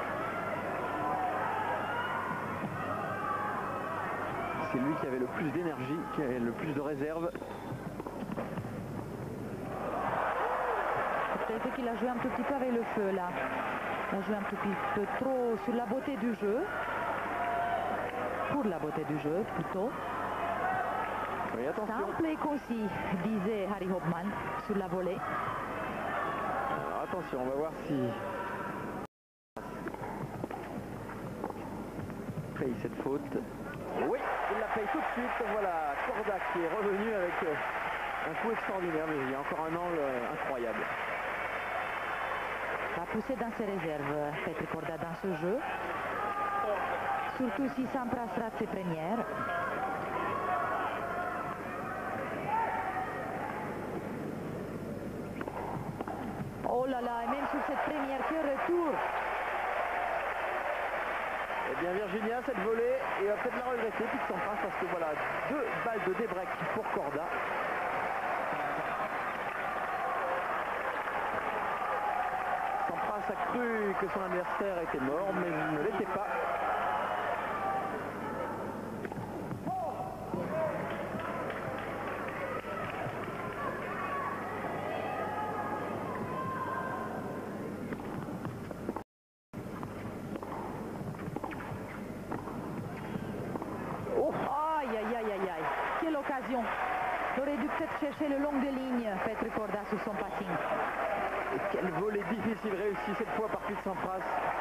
[SPEAKER 1] C'est lui qui avait le plus d'énergie, qui avait le plus de réserve.
[SPEAKER 2] Peut-être qu'il a joué un tout petit peu avec le feu là. Il a joué un tout petit peu trop sur la beauté du jeu. Pour la beauté du jeu plutôt.
[SPEAKER 1] Oui, attention.
[SPEAKER 2] Simple et concis, disait Harry Hopman sur la volée.
[SPEAKER 1] Alors, attention, on va voir si paye cette faute. Oui, il la paye tout de suite. Voilà, Korda qui est revenu avec un coup extraordinaire, mais il y a encore un angle incroyable.
[SPEAKER 2] Va pousser dans ses réserves Petr Korda dans ce jeu. Surtout si Sampras rate ses premières. Oh là là, et même sur cette première qui retour.
[SPEAKER 1] Eh bien Virginia, cette volée, et va peut-être la regretter, puis Sampras, parce que voilà, deux balles de débreak pour Korda. Sampras a cru que son adversaire était mort, mais il ne l'était pas.
[SPEAKER 2] Il aurait dû peut-être chercher le long de ligne, Petr Korda sur son passing.
[SPEAKER 1] Et quelle volée difficile réussie cette fois par Petr Sampras.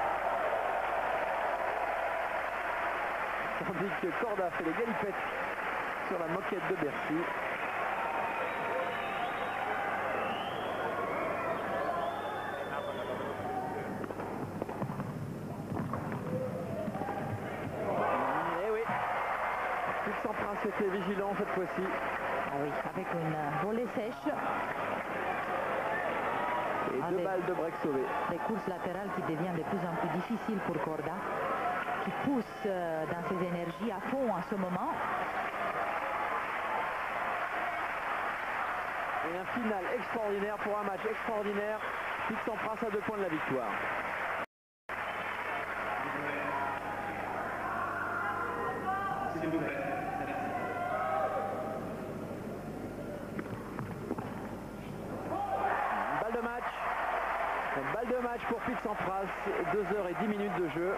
[SPEAKER 1] Tandis que Korda fait les galipettes sur la moquette de Bercy. Eh oui, Petr Sampras était vigilant cette fois-ci.
[SPEAKER 2] Ah oui, avec une volée sèche.
[SPEAKER 1] Et
[SPEAKER 2] ah,
[SPEAKER 1] deux
[SPEAKER 2] des,
[SPEAKER 1] balles de break sauvées.
[SPEAKER 2] Des courses latérales qui deviennent de plus en plus difficiles pour Korda, qui pousse euh, dans ses énergies à fond en ce moment.
[SPEAKER 1] Et un final extraordinaire pour un match extraordinaire. Petr Sampras à deux points de la victoire. S'il vous plaît. Balle de match pour Petr Sampras, deux heures et dix minutes de jeu.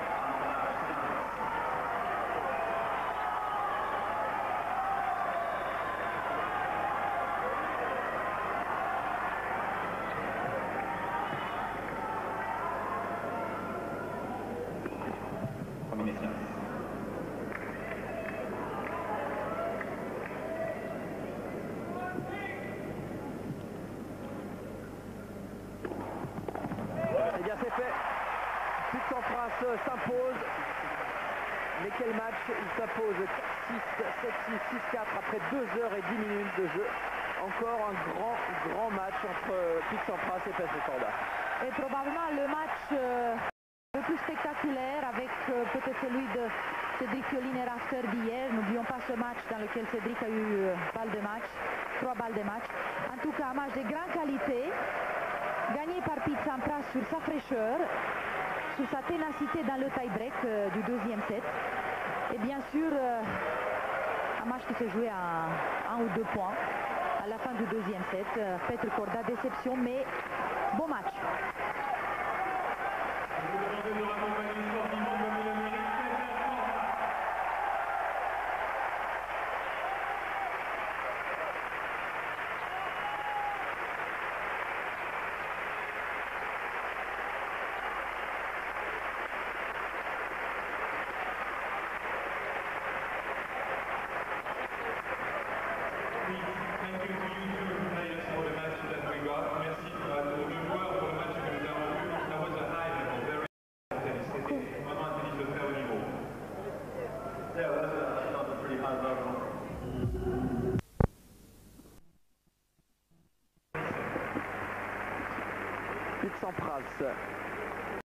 [SPEAKER 1] C'est fait. Petr Sampras s'impose. Mais quel match? Il s'impose quatre six, sept six, six quatre après deux heures et dix minutes de jeu. Encore un grand, grand match entre Petr Sampras et Petr Korda.
[SPEAKER 2] Et probablement le match euh, le plus spectaculaire avec euh, peut-être celui de Cédric Fioline et Rafter d'hier. N'oublions pas ce match dans lequel Cédric a eu euh, balle de match, trois balles de match. En tout cas, un match de grande qualité. Gagné par Petr Sampras sur sa fraîcheur, sur sa ténacité dans le tie-break euh, du deuxième set. Et bien sûr, euh, un match qui s'est joué à un ou deux points à la fin du deuxième set. Petr Korda, déception, mais bon match.
[SPEAKER 1] Sampras